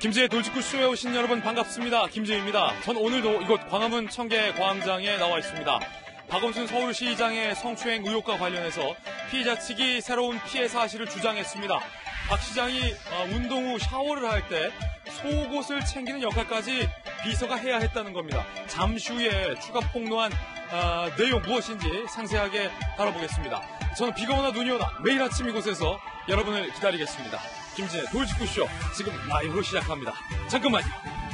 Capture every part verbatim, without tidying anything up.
김지의 돌직구쇼에 오신 여러분 반갑습니다. 김지혜입니다. 전 오늘도 이곳 광화문 청계광장에 나와 있습니다. 박원순 서울시장의 성추행 의혹과 관련해서 피의자 측이 새로운 피해 사실을 주장했습니다. 박 시장이 운동 후 샤워를 할 때 속옷을 챙기는 역할까지 비서가 해야 했다는 겁니다. 잠시 후에 추가 폭로한 어, 내용 무엇인지 상세하게 다뤄보겠습니다. 저는 비가 오나 눈이 오나 매일 아침 이곳에서 여러분을 기다리겠습니다. 김진의 돌직구쇼 지금 라이브로 시작합니다. 잠깐만요.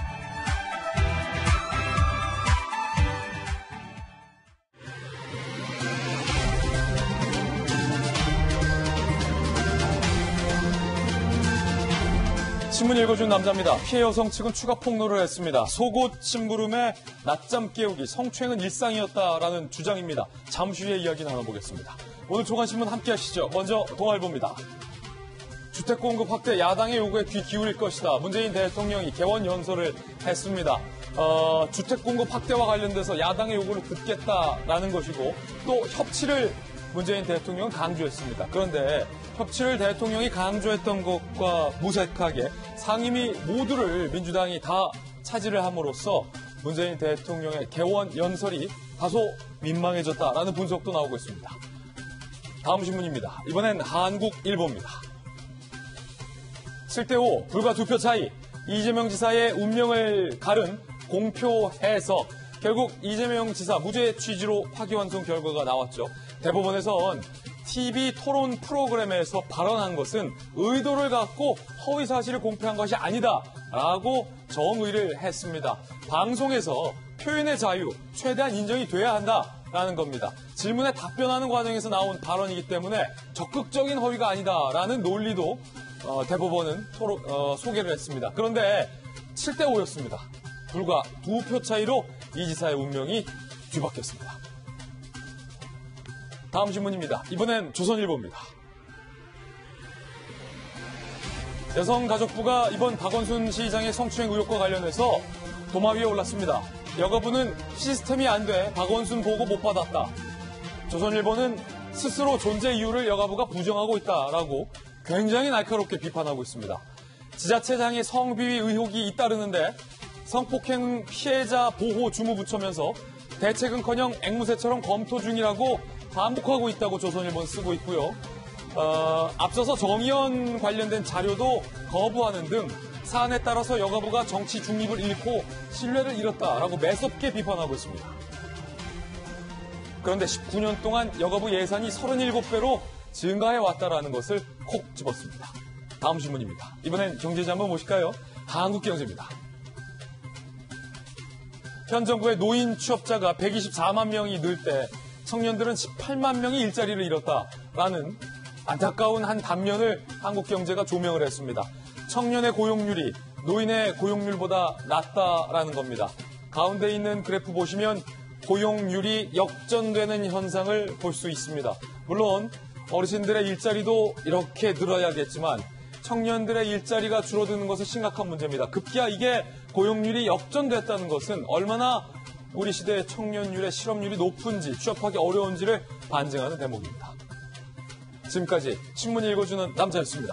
신문 읽어준 남자입니다. 피해 여성 측은 추가 폭로를 했습니다. 속옷 심부름에 낮잠 깨우기, 성추행은 일상이었다라는 주장입니다. 잠시 후에 이야기 나눠보겠습니다. 오늘 조간신문 함께 하시죠. 먼저 동아일보입니다. 주택 공급 확대 야당의 요구에 귀 기울일 것이다. 문재인 대통령이 개원 연설을 했습니다. 어, 주택 공급 확대와 관련돼서 야당의 요구를 듣겠다라는 것이고 또 협치를 문재인 대통령은 강조했습니다. 그런데 협치를 대통령이 강조했던 것과 무색하게 상임위 모두를 민주당이 다 차지를 함으로써 문재인 대통령의 개원 연설이 다소 민망해졌다라는 분석도 나오고 있습니다. 다음 신문입니다. 이번엔 한국일보입니다. 칠 대 오, 불과 두 표 차이, 이재명 지사의 운명을 가른 공표 해석. 결국 이재명 지사 무죄 취지로 파기환송 결과가 나왔죠. 대법원에선 티비 토론 프로그램에서 발언한 것은 의도를 갖고 허위 사실을 공표한 것이 아니다라고 정의를 했습니다. 방송에서 표현의 자유 최대한 인정이 돼야 한다라는 겁니다. 질문에 답변하는 과정에서 나온 발언이기 때문에 적극적인 허위가 아니다라는 논리도 어, 대법원은 토로, 어, 소개를 했습니다. 그런데 칠 대 오였습니다. 불과 두 표 차이로 이 지사의 운명이 뒤바뀌었습니다. 다음 신문입니다. 이번엔 조선일보입니다. 여성가족부가 이번 박원순 시장의 성추행 의혹과 관련해서 도마 위에 올랐습니다. 여가부는 시스템이 안 돼 박원순 보고 못 받았다. 조선일보는 스스로 존재 이유를 여가부가 부정하고 있다라고 굉장히 날카롭게 비판하고 있습니다. 지자체장의 성비위 의혹이 잇따르는데 성폭행 피해자 보호 주무부처면서 대책은커녕 앵무새처럼 검토 중이라고 반복하고 있다고 조선일보는 쓰고 있고요. 어, 앞서서 정의연 관련된 자료도 거부하는 등 사안에 따라서 여가부가 정치 중립을 잃고 신뢰를 잃었다라고 매섭게 비판하고 있습니다. 그런데 십구 년 동안 여가부 예산이 서른일곱 배로 증가해왔다라는 것을 콕 집었습니다. 다음 신문입니다. 이번엔 경제지 한번 보실까요? 한국경제입니다. 현 정부의 노인 취업자가 백이십사만 명이 늘 때 청년들은 십팔만 명이 일자리를 잃었다라는 안타까운 한 단면을 한국경제가 조명을 했습니다. 청년의 고용률이 노인의 고용률보다 낮다라는 겁니다. 가운데 있는 그래프 보시면 고용률이 역전되는 현상을 볼 수 있습니다. 물론 어르신들의 일자리도 이렇게 늘어야겠지만 청년들의 일자리가 줄어드는 것은 심각한 문제입니다. 급기야 이게 고용률이 역전됐다는 것은 얼마나 우리 시대의 청년율의 실업률이 높은지 취업하기 어려운지를 반증하는 대목입니다. 지금까지 신문 읽어주는 남자였습니다.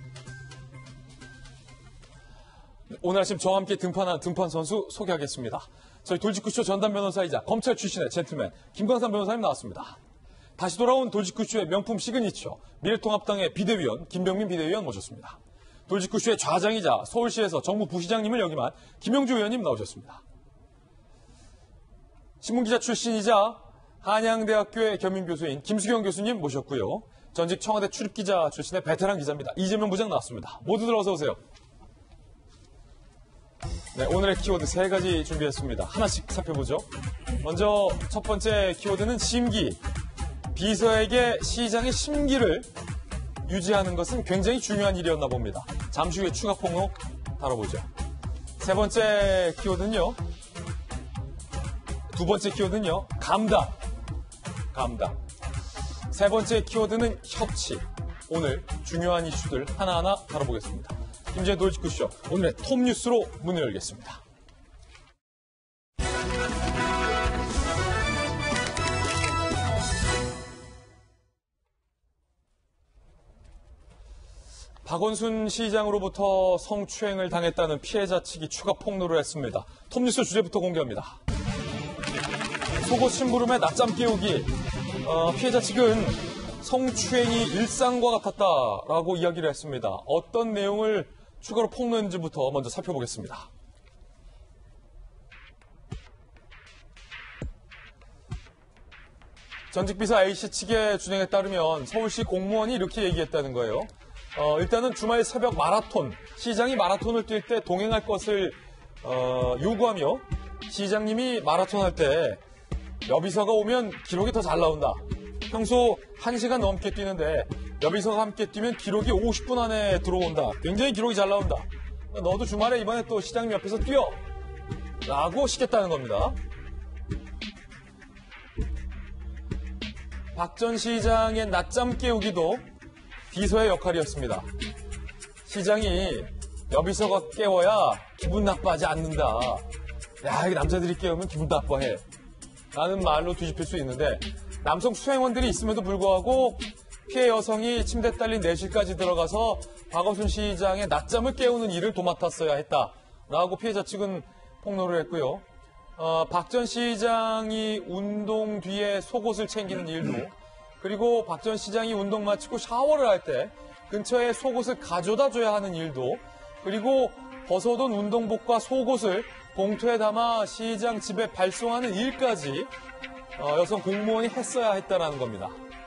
오늘 아침 저와 함께 등판한 등판 선수 소개하겠습니다. 저희 돌직구쇼 전담 변호사이자 검찰 출신의 젠틀맨 김광삼 변호사님 나왔습니다. 다시 돌아온 돌직구쇼의 명품 시그니처 미래통합당의 비대위원 김병민 비대위원 모셨습니다. 돌직구쇼의 좌장이자 서울시에서 정무 부시장님을 역임한 김영주 의원님 나오셨습니다. 신문기자 출신이자 한양대학교의 겸임교수인 김수경 교수님 모셨고요. 전직 청와대 출입기자 출신의 베테랑 기자입니다. 이재명 부장 나왔습니다. 모두들 어서 오세요. 네, 오늘의 키워드 세 가지 준비했습니다. 하나씩 살펴보죠. 먼저 첫 번째 키워드는 심기. 비서에게 시장의 심기를 유지하는 것은 굉장히 중요한 일이었나 봅니다. 잠시 후에 추가 폭로 다뤄보죠. 세 번째 키워드는요. 두 번째 키워드는요. 감당. 감당. 세 번째 키워드는 협치. 오늘 중요한 이슈들 하나하나 다뤄보겠습니다. 김재현 돌직구쇼 오늘의 톱뉴스로 문을 열겠습니다. 박원순 시장으로부터 성추행을 당했다는 피해자 측이 추가 폭로를 했습니다. 톱뉴스 주제부터 공개합니다. 속옷 심부름에 낮잠 깨우기. 어, 피해자 측은 성추행이 일상과 같았다라고 이야기를 했습니다. 어떤 내용을 추가로 폭로했는지부터 먼저 살펴보겠습니다. 전직 비서 A씨 측의 주장에 따르면 서울시 공무원이 이렇게 얘기했다는 거예요. 어, 일단은 주말 새벽 마라톤, 시장이 마라톤을 뛸 때 동행할 것을 어, 요구하며 시장님이 마라톤 할 때 여비서가 오면 기록이 더 잘 나온다. 평소 한 시간 넘게 뛰는데 여비서가 함께 뛰면 기록이 오십 분 안에 들어온다. 굉장히 기록이 잘 나온다. 너도 주말에 이번에 또 시장님 옆에서 뛰어. 라고 시켰다는 겁니다. 박 전 시장의 낮잠 깨우기도 비서의 역할이었습니다. 시장이 여비서가 깨워야 기분 나빠하지 않는다. 야, 이게 남자들이 깨우면 기분 나빠해. 라는 말로 뒤집힐 수 있는데 남성 수행원들이 있음에도 불구하고 피해 여성이 침대 딸린 내실까지 들어가서 박원순 시장의 낮잠을 깨우는 일을 도맡았어야 했다라고 피해자 측은 폭로를 했고요. 어, 박 전 시장이 운동 뒤에 속옷을 챙기는 일도, 그리고 박 전 시장이 운동 마치고 샤워를 할 때 근처에 속옷을 가져다 줘야 하는 일도, 그리고 벗어둔 운동복과 속옷을 봉투에 담아 시장 집에 발송하는 일까지 어, 여성 공무원이 했어야 했다는 겁니다.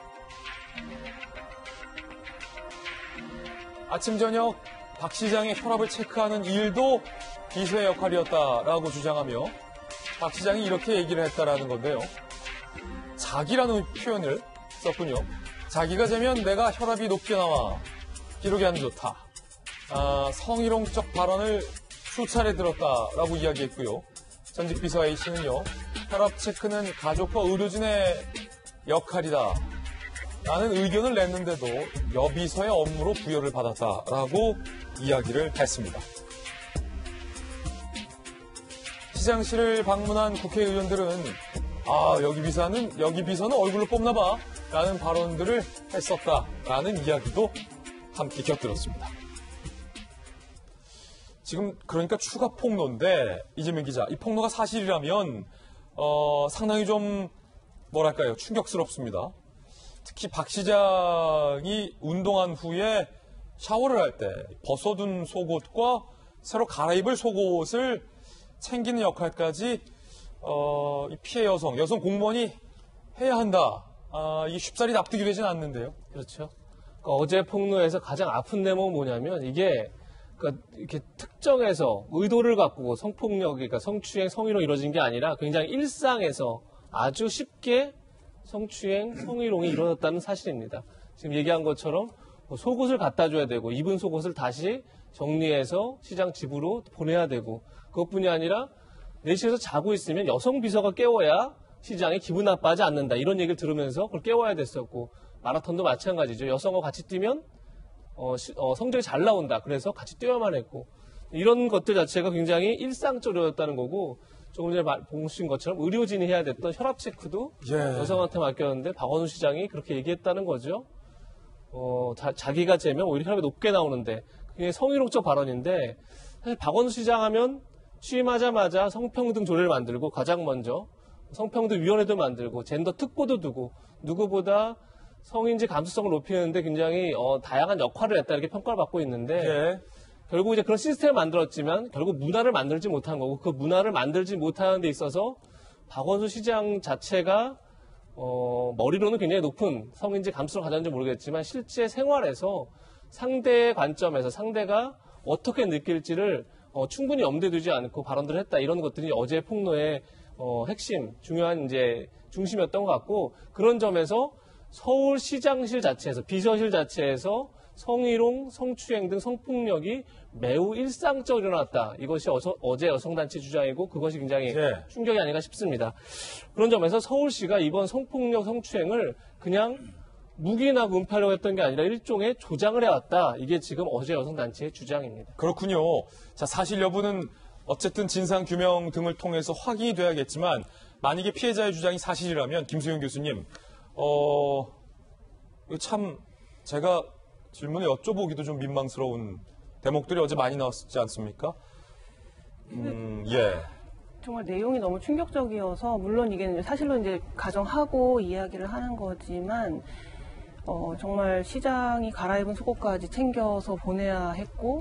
아침 저녁 박 시장의 혈압을 체크하는 일도 비서의 역할이었다라고 주장하며 박 시장이 이렇게 얘기를 했다라는 건데요. 자기라는 표현을 썼군요. 자기가 재면 내가 혈압이 높게 나와. 기록이 안 좋다. 아, 성희롱적 발언을 수차례 들었다라고 이야기했고요. 전직 비서 A씨는요. 혈압 체크는 가족과 의료진의 역할이다. 라는 의견을 냈는데도 여비서의 업무로 부여를 받았다라고 이야기를 했습니다. 시장실을 방문한 국회의원들은 아, 여기 비서는 여기 비서는 얼굴로 뽑나 봐 라는 발언들을 했었다라는 이야기도 함께 곁들였습니다. 지금 그러니까 추가 폭로인데 이재명 기자, 이 폭로가 사실이라면 어, 상당히 좀 뭐랄까요, 충격스럽습니다. 특히 박 시장이 운동한 후에 샤워를 할 때 벗어둔 속옷과 새로 갈아입을 속옷을 챙기는 역할까지 어, 이 피해 여성, 여성 공무원이 해야 한다. 아, 이게 쉽사리 납득이 되진 않는데요. 그렇죠. 그러니까 어제 폭로에서 가장 아픈 내용은 뭐냐면 이게 그러니까 이렇게 특정해서 의도를 갖고 성폭력이, 그러니까 성추행, 성희롱이 이루어진 게 아니라 굉장히 일상에서 아주 쉽게 성추행, 성희롱이 이루어졌다는 사실입니다. 지금 얘기한 것처럼 속옷을 갖다 줘야 되고 입은 속옷을 다시 정리해서 시장 집으로 보내야 되고 그것뿐이 아니라 내실에서 자고 있으면 여성 비서가 깨워야 시장이 기분 나빠하지 않는다. 이런 얘기를 들으면서 그걸 깨워야 됐었고 마라톤도 마찬가지죠. 여성과 같이 뛰면 어, 시, 어, 성적이 잘 나온다. 그래서 같이 뛰어야만 했고 이런 것들 자체가 굉장히 일상적이었다는 거고 조금 전에 보신 것처럼 의료진이 해야 됐던 혈압 체크도 예. 여성한테 맡겼는데 박원순 시장이 그렇게 얘기했다는 거죠. 어, 자, 자기가 재면 오히려 혈압이 높게 나오는데 그게 성희롱적 발언인데 사실 박원순 시장 하면 취임하자마자 성평등 조례를 만들고 가장 먼저 성평등 위원회도 만들고 젠더 특보도 두고 누구보다 성인지 감수성을 높이는데 굉장히 어, 다양한 역할을 했다 이렇게 평가를 받고 있는데 예. 결국 이제 그런 시스템을 만들었지만 결국 문화를 만들지 못한 거고 그 문화를 만들지 못하는 데 있어서 박원순 시장 자체가 어, 머리로는 굉장히 높은 성인지 감수성을 가졌는지 모르겠지만 실제 생활에서 상대의 관점에서 상대가 어떻게 느낄지를 어, 충분히 염두에 두지 않고 발언들을 했다 이런 것들이 어제 폭로의 어, 핵심 중요한 이제 중심이었던 것 같고 그런 점에서 서울시장실 자체에서 비서실 자체에서 성희롱, 성추행 등 성폭력이 매우 일상적으로 일어났다. 이것이 어서, 어제 여성단체 주장이고 그것이 굉장히 네. 충격이 아닌가 싶습니다. 그런 점에서 서울시가 이번 성폭력, 성추행을 그냥 묵인하고 은폐하려고 했던 게 아니라 일종의 조장을 해왔다. 이게 지금 어제 여성단체의 주장입니다. 그렇군요. 자, 사실 여부는 어쨌든 진상규명 등을 통해서 확인이 돼야겠지만 만약에 피해자의 주장이 사실이라면 김수영 교수님, 어, 참 제가 질문을 여쭤보기도 좀 민망스러운 대목들이 어제 많이 나왔지 않습니까? 음, 예. 정말 내용이 너무 충격적이어서 물론 이게 이제 사실로 이제 가정하고 이야기를 하는 거지만 어, 정말 시장이 갈아입은 속옷까지 챙겨서 보내야 했고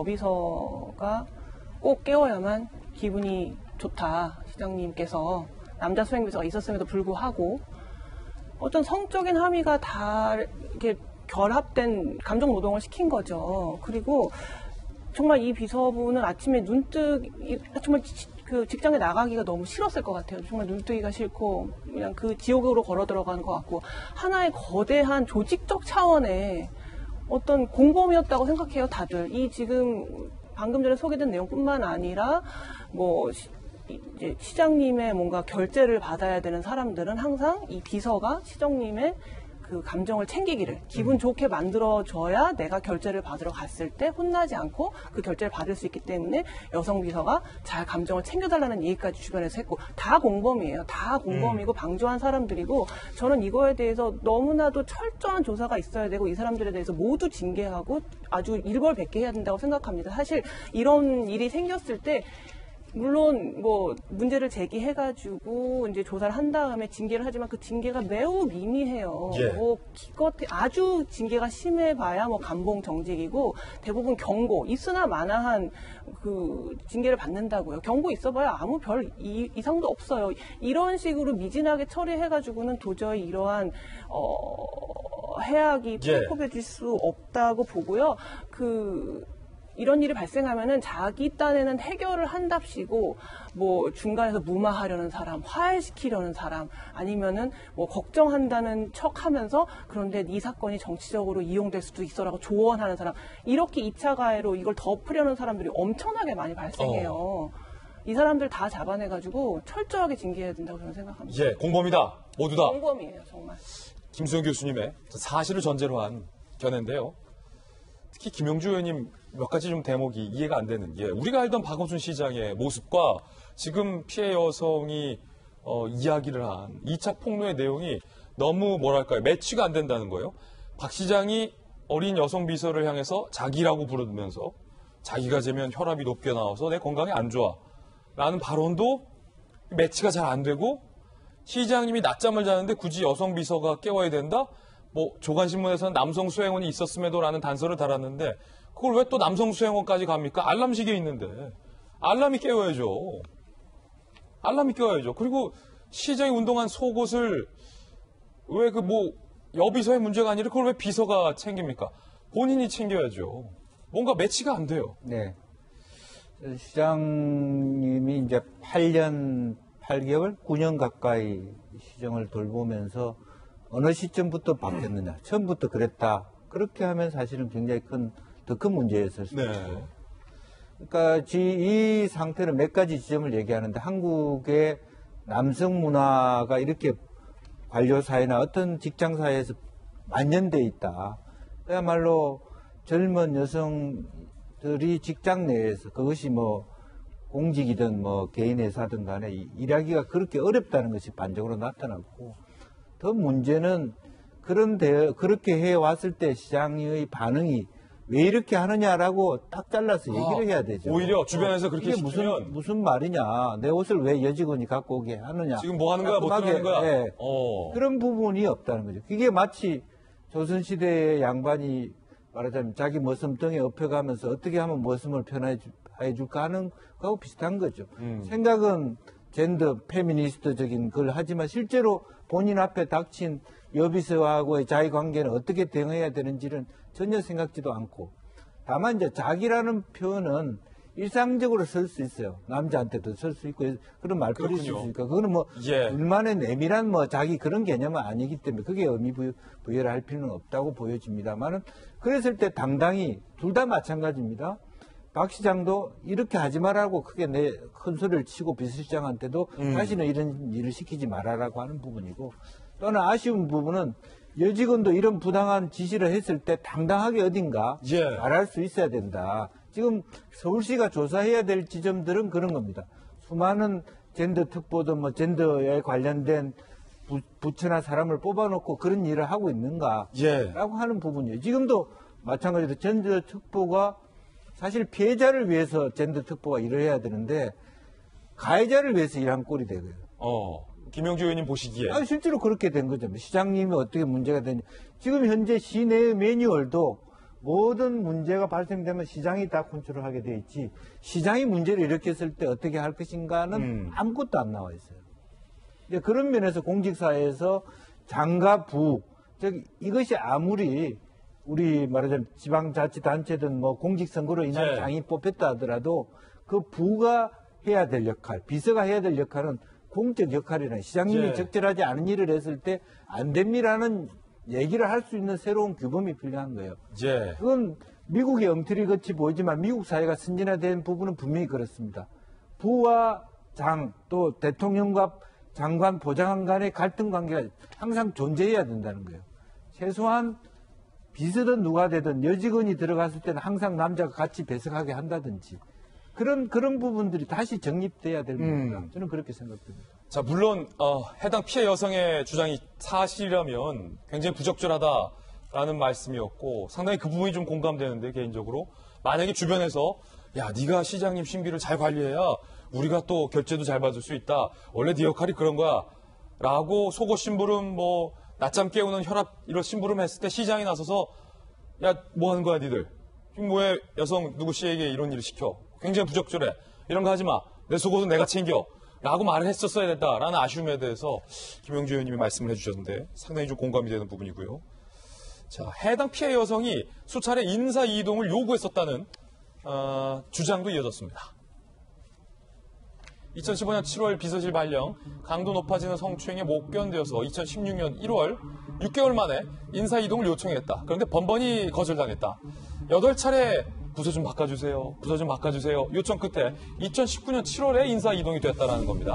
여비서가 꼭 깨워야만 기분이 좋다. 시장님께서 남자 수행비서가 있었음에도 불구하고 어떤 성적인 함의가 다 이렇게 결합된 감정 노동을 시킨 거죠. 그리고 정말 이 비서분은 아침에 눈뜨기 정말 그 직장에 나가기가 너무 싫었을 것 같아요. 정말 눈뜨기가 싫고 그냥 그 지옥으로 걸어 들어가는 것 같고 하나의 거대한 조직적 차원의 어떤 공범이었다고 생각해요. 다들 이 지금 방금 전에 소개된 내용뿐만 아니라 뭐 시, 이제 시장님의 뭔가 결제를 받아야 되는 사람들은 항상 이 비서가 시장님의 그 감정을 챙기기를 기분 좋게 만들어줘야 내가 결제를 받으러 갔을 때 혼나지 않고 그 결제를 받을 수 있기 때문에 여성 비서가 잘 감정을 챙겨달라는 얘기까지 주변에서 했고 다 공범이에요. 다 공범이고 음. 방조한 사람들이고 저는 이거에 대해서 너무나도 철저한 조사가 있어야 되고 이 사람들에 대해서 모두 징계하고 아주 일벌백계 해야 된다고 생각합니다. 사실 이런 일이 생겼을 때 물론 뭐 문제를 제기해가지고 이제 조사를 한 다음에 징계를 하지만 그 징계가 매우 미미해요. 예. 뭐 기껏 아주 징계가 심해봐야 뭐 감봉 정직이고 대부분 경고 있으나 마나한 그 징계를 받는다고요. 경고 있어봐야 아무 별 이, 이상도 없어요. 이런 식으로 미진하게 처리해가지고는 도저히 이러한 어, 해악이 예. 폐pop해질 수 없다고 보고요. 그 이런 일이 발생하면은 자기 딴에는 해결을 한답시고 뭐 중간에서 무마하려는 사람, 화해시키려는 사람, 아니면은 뭐 걱정한다는 척하면서 그런데 이 사건이 정치적으로 이용될 수도 있어라고 조언하는 사람, 이렇게 이 차 가해로 이걸 덮으려는 사람들이 엄청나게 많이 발생해요. 어. 이 사람들 다 잡아내가지고 철저하게 징계해야 된다고 저는 생각합니다. 예, 공범이다. 모두 다. 공범이에요, 정말. 김수영 교수님의 사실을 전제로 한 견해인데요. 특히 김용주 의원님 몇 가지 좀 대목이 이해가 안 되는 게 우리가 알던 박원순 시장의 모습과 지금 피해 여성이 어, 이야기를 한 이 차 폭로의 내용이 너무 뭐랄까요 매치가 안 된다는 거예요. 박 시장이 어린 여성 비서를 향해서 자기라고 부르면서 자기가 재면 혈압이 높게 나와서 내 건강에 안 좋아 라는 발언도 매치가 잘 안 되고 시장님이 낮잠을 자는데 굳이 여성 비서가 깨워야 된다? 뭐 조간신문에서는 남성 수행원이 있었음에도 라는 단서를 달았는데 그걸 왜 또 남성 수행원까지 갑니까? 알람 시계 있는데 알람이 깨워야죠. 알람이 깨워야죠. 그리고 시장이 운동한 속옷을 왜 그 뭐 여비서의 문제가 아니라 그걸 왜 비서가 챙깁니까? 본인이 챙겨야죠. 뭔가 매치가 안 돼요. 네. 시장님이 이제 팔 년 팔 개월, 구 년 가까이 시정을 돌보면서 어느 시점부터 바뀌었느냐. 처음부터 그랬다. 그렇게 하면 사실은 굉장히 큰, 더 큰 문제였을 수 네. 있죠. 그러니까 이 상태는 몇 가지 지점을 얘기하는데 한국의 남성 문화가 이렇게 관료 사회나 어떤 직장 사회에서 만연돼 있다. 그야말로 젊은 여성들이 직장 내에서 그것이 뭐 공직이든 뭐 개인 회사든 간에 일하기가 그렇게 어렵다는 것이 반적으로 나타났고 더 문제는 그런데 그렇게 해왔을 때 시장의 반응이 왜 이렇게 하느냐라고 딱 잘라서 얘기를 해야 되죠. 오히려 주변에서 그렇게 이게 시키면 무슨 무슨 말이냐? 내 옷을 왜 여직원이 갖고 오게 하느냐? 지금 뭐 하는 거야, 못 하는 거야. 예, 어. 그런 부분이 없다는 거죠. 그게 마치 조선시대의 양반이 말하자면 자기 머슴덩이에 업혀가면서 어떻게 하면 머슴을 편해 줄까 하는 거하고 비슷한 거죠. 음. 생각은 젠더 페미니스트적인 걸 하지만 실제로 본인 앞에 닥친 여비서하고의 자기 관계는 어떻게 대응해야 되는지는 전혀 생각지도 않고 다만 이제 자기라는 표현은 일상적으로 쓸 수 있어요. 남자한테도 쓸 수 있고 그런 말들이 있을 수 있으니까 그거는 뭐 예. 얼마나 내밀한 뭐 자기 그런 개념은 아니기 때문에 그게 의미 부여, 부여를 할 필요는 없다고 보여집니다만은 그랬을 때 당당히 둘 다 마찬가지입니다. 박 시장도 이렇게 하지 말라고 크게 내 큰 소리를 치고 비서실장한테도 음. 다시는 이런 일을 시키지 말아라고 하는 부분이고 또는 아쉬운 부분은 여직원도 이런 부당한 지시를 했을 때 당당하게 어딘가 예. 말할 수 있어야 된다. 지금 서울시가 조사해야 될 지점들은 그런 겁니다. 수많은 젠더 특보든 뭐 젠더에 관련된 부, 부처나 사람을 뽑아놓고 그런 일을 하고 있는가? 예. 라고 하는 부분이에요. 지금도 마찬가지로 젠더 특보가 사실 피해자를 위해서 젠더 특보가 일을 해야 되는데 가해자를 위해서 일한 꼴이 되고요. 어, 김영주 의원님 보시기에. 아, 실제로 그렇게 된 거죠. 시장님이 어떻게 문제가 되냐. 지금 현재 시내의 매뉴얼도 모든 문제가 발생되면 시장이 다 컨트롤하게 돼 있지. 시장이 문제를 일으켰을 때 어떻게 할 것인가는 음. 아무것도 안 나와 있어요. 이제 그런 면에서 공직사회에서 장과 부, 즉 이것이 아무리 우리 말하자면 지방자치단체든 뭐 공직선거로 인한 네. 장이 뽑혔다 하더라도 그 부가 해야 될 역할, 비서가 해야 될 역할은 공적 역할이나 시장님이 네. 적절하지 않은 일을 했을 때 안 됩니다라는 얘기를 할 수 있는 새로운 규범이 필요한 거예요. 예. 그건 미국의 엉터리 같이 보이지만 미국 사회가 선진화된 부분은 분명히 그렇습니다. 부와 장, 또 대통령과 장관, 보좌관 간의 갈등 관계가 항상 존재해야 된다는 거예요. 최소한 비서든 누가 되든 여직원이 들어갔을 때는 항상 남자가 같이 배석하게 한다든지 그런 그런 부분들이 다시 정립돼야 될 문제다. 음. 저는 그렇게 생각됩니다. 자, 물론 어, 해당 피해 여성의 주장이 사실이라면 굉장히 부적절하다라는 말씀이었고 상당히 그 부분이 좀 공감되는데 개인적으로 만약에 주변에서 야, 네가 시장님 신비를 잘 관리해야 우리가 또 결제도 잘 받을 수 있다. 원래 네 역할이 그런 거야. 라고 속옷 심부름, 뭐 낮잠 깨우는 혈압 이런 심부름 했을 때 시장이 나서서 야, 뭐 하는 거야 니들. 지금 뭐해 여성 누구 씨에게 이런 일을 시켜. 굉장히 부적절해. 이런 거 하지 마. 내 속옷은 내가 챙겨. 라고 말을 했었어야 됐다라는 아쉬움에 대해서 김영주 의원님이 말씀을 해주셨는데 상당히 좀 공감이 되는 부분이고요. 자, 해당 피해 여성이 수차례 인사 이동을 요구했었다는 어, 주장도 이어졌습니다. 이천십오 년 칠월 비서실 발령, 강도 높아지는 성추행에 못 견뎌서 이천십육 년 일월 육 개월 만에 인사 이동을 요청했다. 그런데 번번이 거절당했다. 여덟 차례 부서 좀 바꿔주세요. 부서 좀 바꿔주세요. 요청 끝에 이천십구 년 칠월에 인사 이동이 됐다는 겁니다.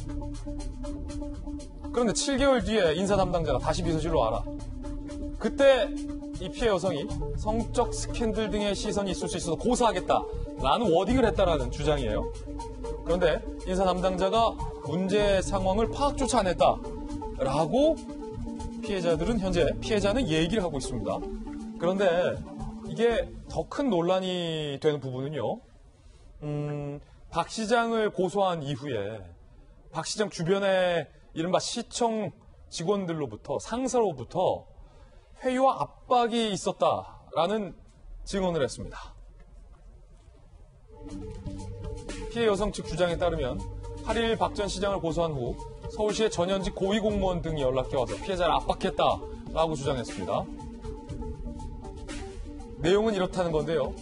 그런데 칠 개월 뒤에 인사 담당자가 다시 비서실로 와라. 그때 이 피해 여성이 성적 스캔들 등의 시선이 있을 수 있어서 고소하겠다라는 워딩을 했다라는 주장이에요. 그런데 인사 담당자가 문제 상황을 파악조차 안 했다라고 피해자들은 현재 피해자는 얘기를 하고 있습니다. 그런데 이게 더 큰 논란이 되는 부분은요. 음, 박 시장을 고소한 이후에 박 시장 주변에 이른바 시청 직원들로부터 상사로부터 회유와 압박이 있었다라는 증언을 했습니다. 피해 여성 측 주장에 따르면 팔 일 박 전 시장을 고소한 후 서울시의 전현직 고위공무원 등이 연락해 와서 피해자를 압박했다라고 주장했습니다. 내용은 이렇다는 건데요.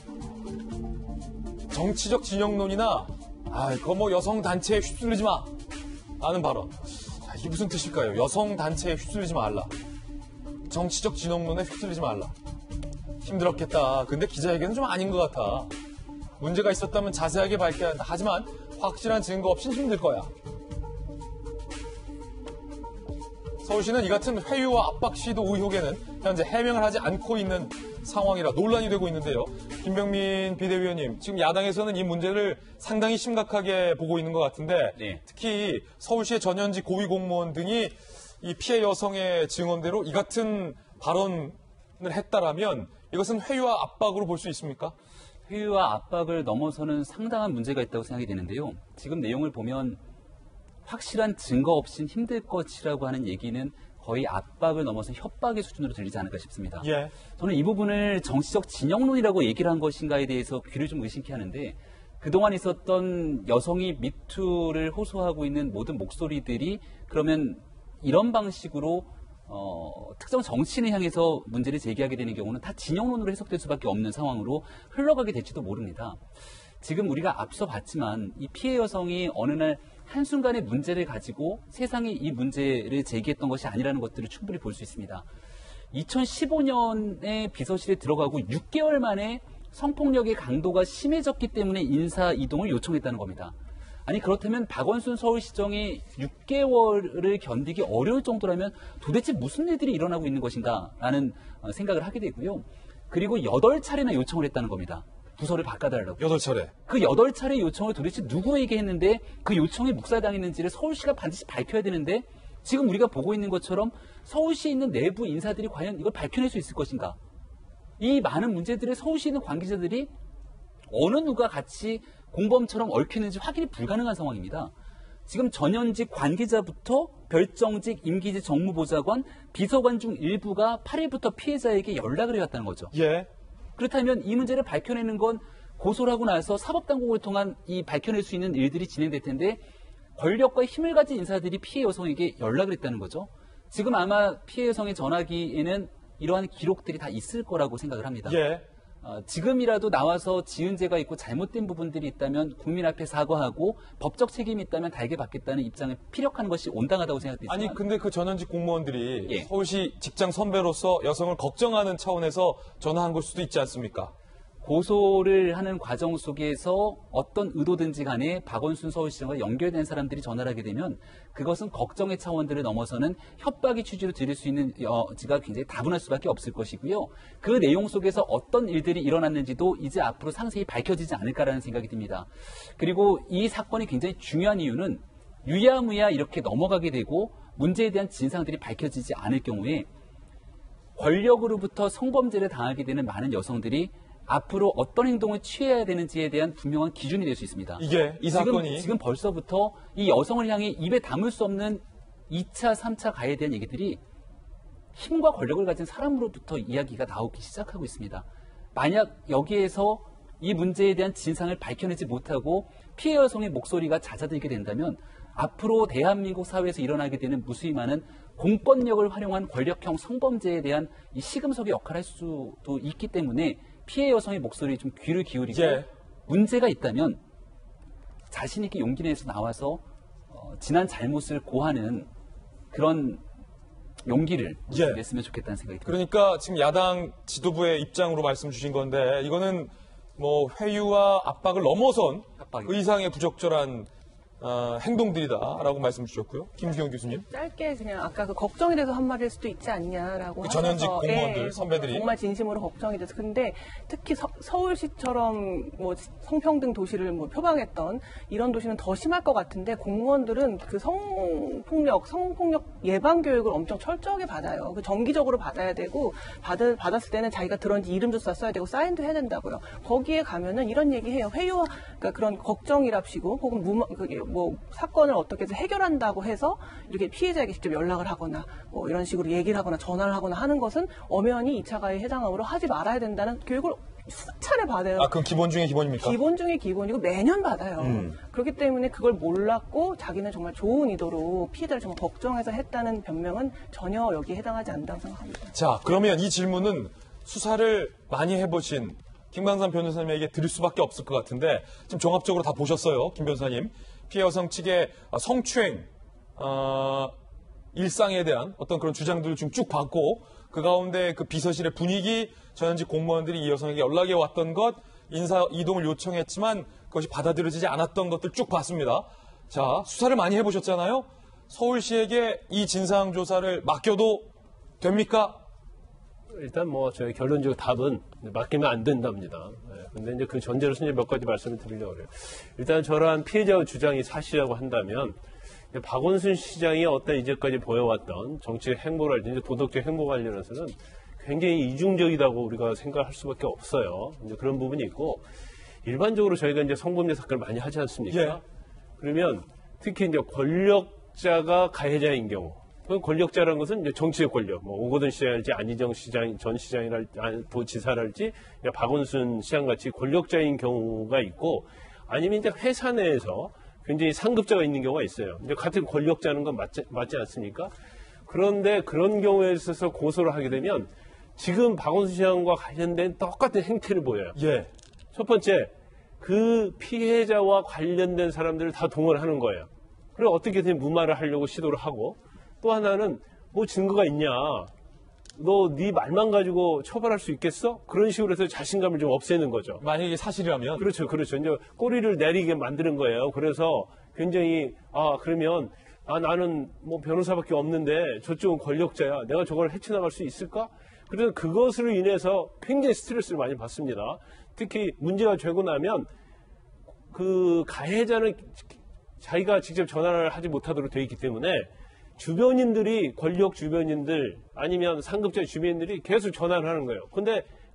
정치적 진영론이나 아, 그거 뭐 여성단체에 휩쓸리지 마 라는 발언. 자, 이게 무슨 뜻일까요? 여성단체에 휩쓸리지 말라. 정치적 진영론에 휩쓸리지 말라. 힘들었겠다. 근데 기자에게는 좀 아닌 것 같아. 문제가 있었다면 자세하게 밝혀야 한다. 하지만 확실한 증거 없이는 힘들 거야. 서울시는 이 같은 회유와 압박 시도 의혹에는 현재 해명을 하지 않고 있는 상황이라 논란이 되고 있는데요. 김병민 비대위원님, 지금 야당에서는 이 문제를 상당히 심각하게 보고 있는 것 같은데 네. 특히 서울시의 전현직 고위공무원 등이 이 피해 여성의 증언대로 이 같은 발언을 했다라면 이것은 회유와 압박으로 볼 수 있습니까? 회유와 압박을 넘어서는 상당한 문제가 있다고 생각이 되는데요. 지금 내용을 보면 확실한 증거 없인 힘들 것이라고 하는 얘기는 거의 압박을 넘어서 협박의 수준으로 들리지 않을까 싶습니다. 예. 저는 이 부분을 정치적 진영론이라고 얘기를 한 것인가에 대해서 귀를 좀 의심케 하는데 그동안 있었던 여성이 미투를 호소하고 있는 모든 목소리들이 그러면 이런 방식으로 어, 특정 정치인을 향해서 문제를 제기하게 되는 경우는 다 진영론으로 해석될 수밖에 없는 상황으로 흘러가게 될지도 모릅니다. 지금 우리가 앞서 봤지만 이 피해 여성이 어느 날 한순간에 문제를 가지고 세상이 이 문제를 제기했던 것이 아니라는 것들을 충분히 볼 수 있습니다. 이천십오 년에 비서실에 들어가고 육 개월 만에 성폭력의 강도가 심해졌기 때문에 인사 이동을 요청했다는 겁니다. 아니 그렇다면 박원순 서울시장이 육 개월을 견디기 어려울 정도라면 도대체 무슨 일들이 일어나고 있는 것인가라는 생각을 하게 되고요. 그리고 여덟 차례나 요청을 했다는 겁니다. 부서를 바꿔달라고. 여덟 차례. 그 여덟 차례 요청을 도대체 누구에게 했는데 그 요청이 묵살당했는지를 서울시가 반드시 밝혀야 되는데 지금 우리가 보고 있는 것처럼 서울시에 있는 내부 인사들이 과연 이걸 밝혀낼 수 있을 것인가? 이 많은 문제들을 서울시에 있는 관계자들이 어느 누가 같이 공범처럼 얽히는지 확인이 불가능한 상황입니다. 지금 전현직 관계자부터 별정직 임기직 정무보좌관, 비서관 중 일부가 팔 일부터 피해자에게 연락을 해왔다는 거죠. 예. 그렇다면 이 문제를 밝혀내는 건 고소를 하고 나서 사법당국을 통한 이 밝혀낼 수 있는 일들이 진행될 텐데 권력과 힘을 가진 인사들이 피해 여성에게 연락을 했다는 거죠. 지금 아마 피해 여성의 전화기에는 이러한 기록들이 다 있을 거라고 생각을 합니다. 예. 어, 지금이라도 나와서 지은 죄가 있고 잘못된 부분들이 있다면 국민 앞에 사과하고 법적 책임이 있다면 달게 받겠다는 입장을 피력하는 것이 온당하다고 생각되지만 아니 근데 그 전현직 공무원들이 예. 서울시 직장 선배로서 여성을 걱정하는 차원에서 전화한 걸 수도 있지 않습니까? 고소를 하는 과정 속에서 어떤 의도든지 간에 박원순 서울시장과 연결된 사람들이 전화를 하게 되면 그것은 걱정의 차원들을 넘어서는 협박의 취지로 들을 수 있는 여지가 굉장히 다분할 수밖에 없을 것이고요. 그 내용 속에서 어떤 일들이 일어났는지도 이제 앞으로 상세히 밝혀지지 않을까라는 생각이 듭니다. 그리고 이 사건이 굉장히 중요한 이유는 유야무야 이렇게 넘어가게 되고 문제에 대한 진상들이 밝혀지지 않을 경우에 권력으로부터 성범죄를 당하게 되는 많은 여성들이 앞으로 어떤 행동을 취해야 되는지에 대한 분명한 기준이 될 수 있습니다. 이게 이 지금, 사건이 지금 벌써부터 이 여성을 향해 입에 담을 수 없는 이 차, 삼 차 가해에 대한 얘기들이 힘과 권력을 가진 사람으로부터 이야기가 나오기 시작하고 있습니다. 만약 여기에서 이 문제에 대한 진상을 밝혀내지 못하고 피해 여성의 목소리가 잦아들게 된다면 앞으로 대한민국 사회에서 일어나게 되는 무수히 많은 공권력을 활용한 권력형 성범죄에 대한 이 시금석의 역할을 할 수도 있기 때문에 피해 여성의 목소리에 좀 귀를 기울이고 예. 문제가 있다면 자신 있게 용기 내서 나와서 어, 지난 잘못을 고하는 그런 용기를 예. 냈으면 좋겠다는 생각이 듭니다. 그러니까 지금 야당 지도부의 입장으로 말씀 주신 건데 이거는 뭐 회유와 압박을 넘어선 협박이. 그 이상의 부적절한 어, 행동들이다라고 말씀 주셨고요. 김기용 교수님. 짧게 그냥 아까 그 걱정이 돼서 한 말일 수도 있지 않냐라고 그 전현직 하셔서, 공무원들, 예, 선배들이. 정말 진심으로 걱정이 돼서 근데 특히 서, 서울시처럼 뭐 성평등 도시를 뭐 표방했던 이런 도시는 더 심할 것 같은데 공무원들은 그 성폭력, 성폭력 예방 교육을 엄청 철저하게 받아요. 그 정기적으로 받아야 되고 받을, 받았을 때는 자기가 들었는지 이름조차 써야 되고 사인도 해야 된다고요. 거기에 가면은 이런 얘기해요. 회유와 그러니까 그런 걱정이랍시고 혹은 무마, 그게 뭐 사건을 어떻게 해결한다고 해서 이렇게 피해자에게 직접 연락을 하거나 뭐 이런 식으로 얘기를 하거나 전화를 하거나 하는 것은 엄연히 이 차 가해 해당함으로 하지 말아야 된다는 교육을 수차례 받아요. 아, 그럼 기본 중에 기본입니까? 기본 중에 기본이고 매년 받아요. 음. 그렇기 때문에 그걸 몰랐고 자기는 정말 좋은 의도로 피해자를 정말 걱정해서 했다는 변명은 전혀 여기에 해당하지 않는다고 생각합니다. 자, 그러면 이 질문은 수사를 많이 해보신 김광삼 변호사님에게 드릴 수밖에 없을 것 같은데 지금 종합적으로 다 보셨어요, 김 변호사님. 피해 여성 측의 성추행 어, 일상에 대한 어떤 그런 주장들을 좀 쭉 봤고 그 가운데 그 비서실의 분위기, 전현직 공무원들이 이 여성에게 연락이 왔던 것, 인사 이동을 요청했지만 그것이 받아들여지지 않았던 것들 쭉 봤습니다. 자, 수사를 많이 해보셨잖아요. 서울시에게 이 진상조사를 맡겨도 됩니까? 일단 뭐 저희 결론적 답은 맡기면 안 된답니다. 네, 근데 이제 그 전제로서 이제 몇 가지 말씀을 드리려고 해요. 일단 저러한 피해자의 주장이 사실이라고 한다면 박원순 시장이 어떤 이제까지 보여왔던 정치적 행보랄든지 도덕적 행보 관련해서는 굉장히 이중적이라고 우리가 생각할 수밖에 없어요. 이제 그런 부분이 있고 일반적으로 저희가 이제 성범죄 사건을 많이 하지 않습니까? 예. 그러면 특히 이제 권력자가 가해자인 경우 그 권력자라는 것은 이제 정치의 권력, 뭐 오거돈 시장이랄지 안희정 시장 전 시장이랄지 도지사랄지 박원순 시장 같이 권력자인 경우가 있고 아니면 이제 회사 내에서 굉장히 상급자가 있는 경우가 있어요. 이제 같은 권력자는 건 맞지, 맞지 않습니까? 그런데 그런 경우에 있어서 고소를 하게 되면 지금 박원순 시장과 관련된 똑같은 행태를 보여요. 예. 첫 번째, 그 피해자와 관련된 사람들을 다 동원하는 거예요. 그리고 어떻게든 무마를 하려고 시도를 하고 또 하나는 뭐 증거가 있냐? 너 네 말만 가지고 처벌할 수 있겠어? 그런 식으로 해서 자신감을 좀 없애는 거죠. 만약에 사실이라면. 그렇죠, 그렇죠. 이제 꼬리를 내리게 만드는 거예요. 그래서 굉장히 아 그러면 아 나는 뭐 변호사밖에 없는데 저쪽은 권력자야. 내가 저걸 헤쳐나갈 수 있을까? 그래서 그것으로 인해서 굉장히 스트레스를 많이 받습니다. 특히 문제가 되고 나면 그 가해자는 자기가 직접 전화를 하지 못하도록 되어 있기 때문에 주변인들이 권력 주변인들 아니면 상급자 주변인들이 계속 전화를 하는 거예요. 근데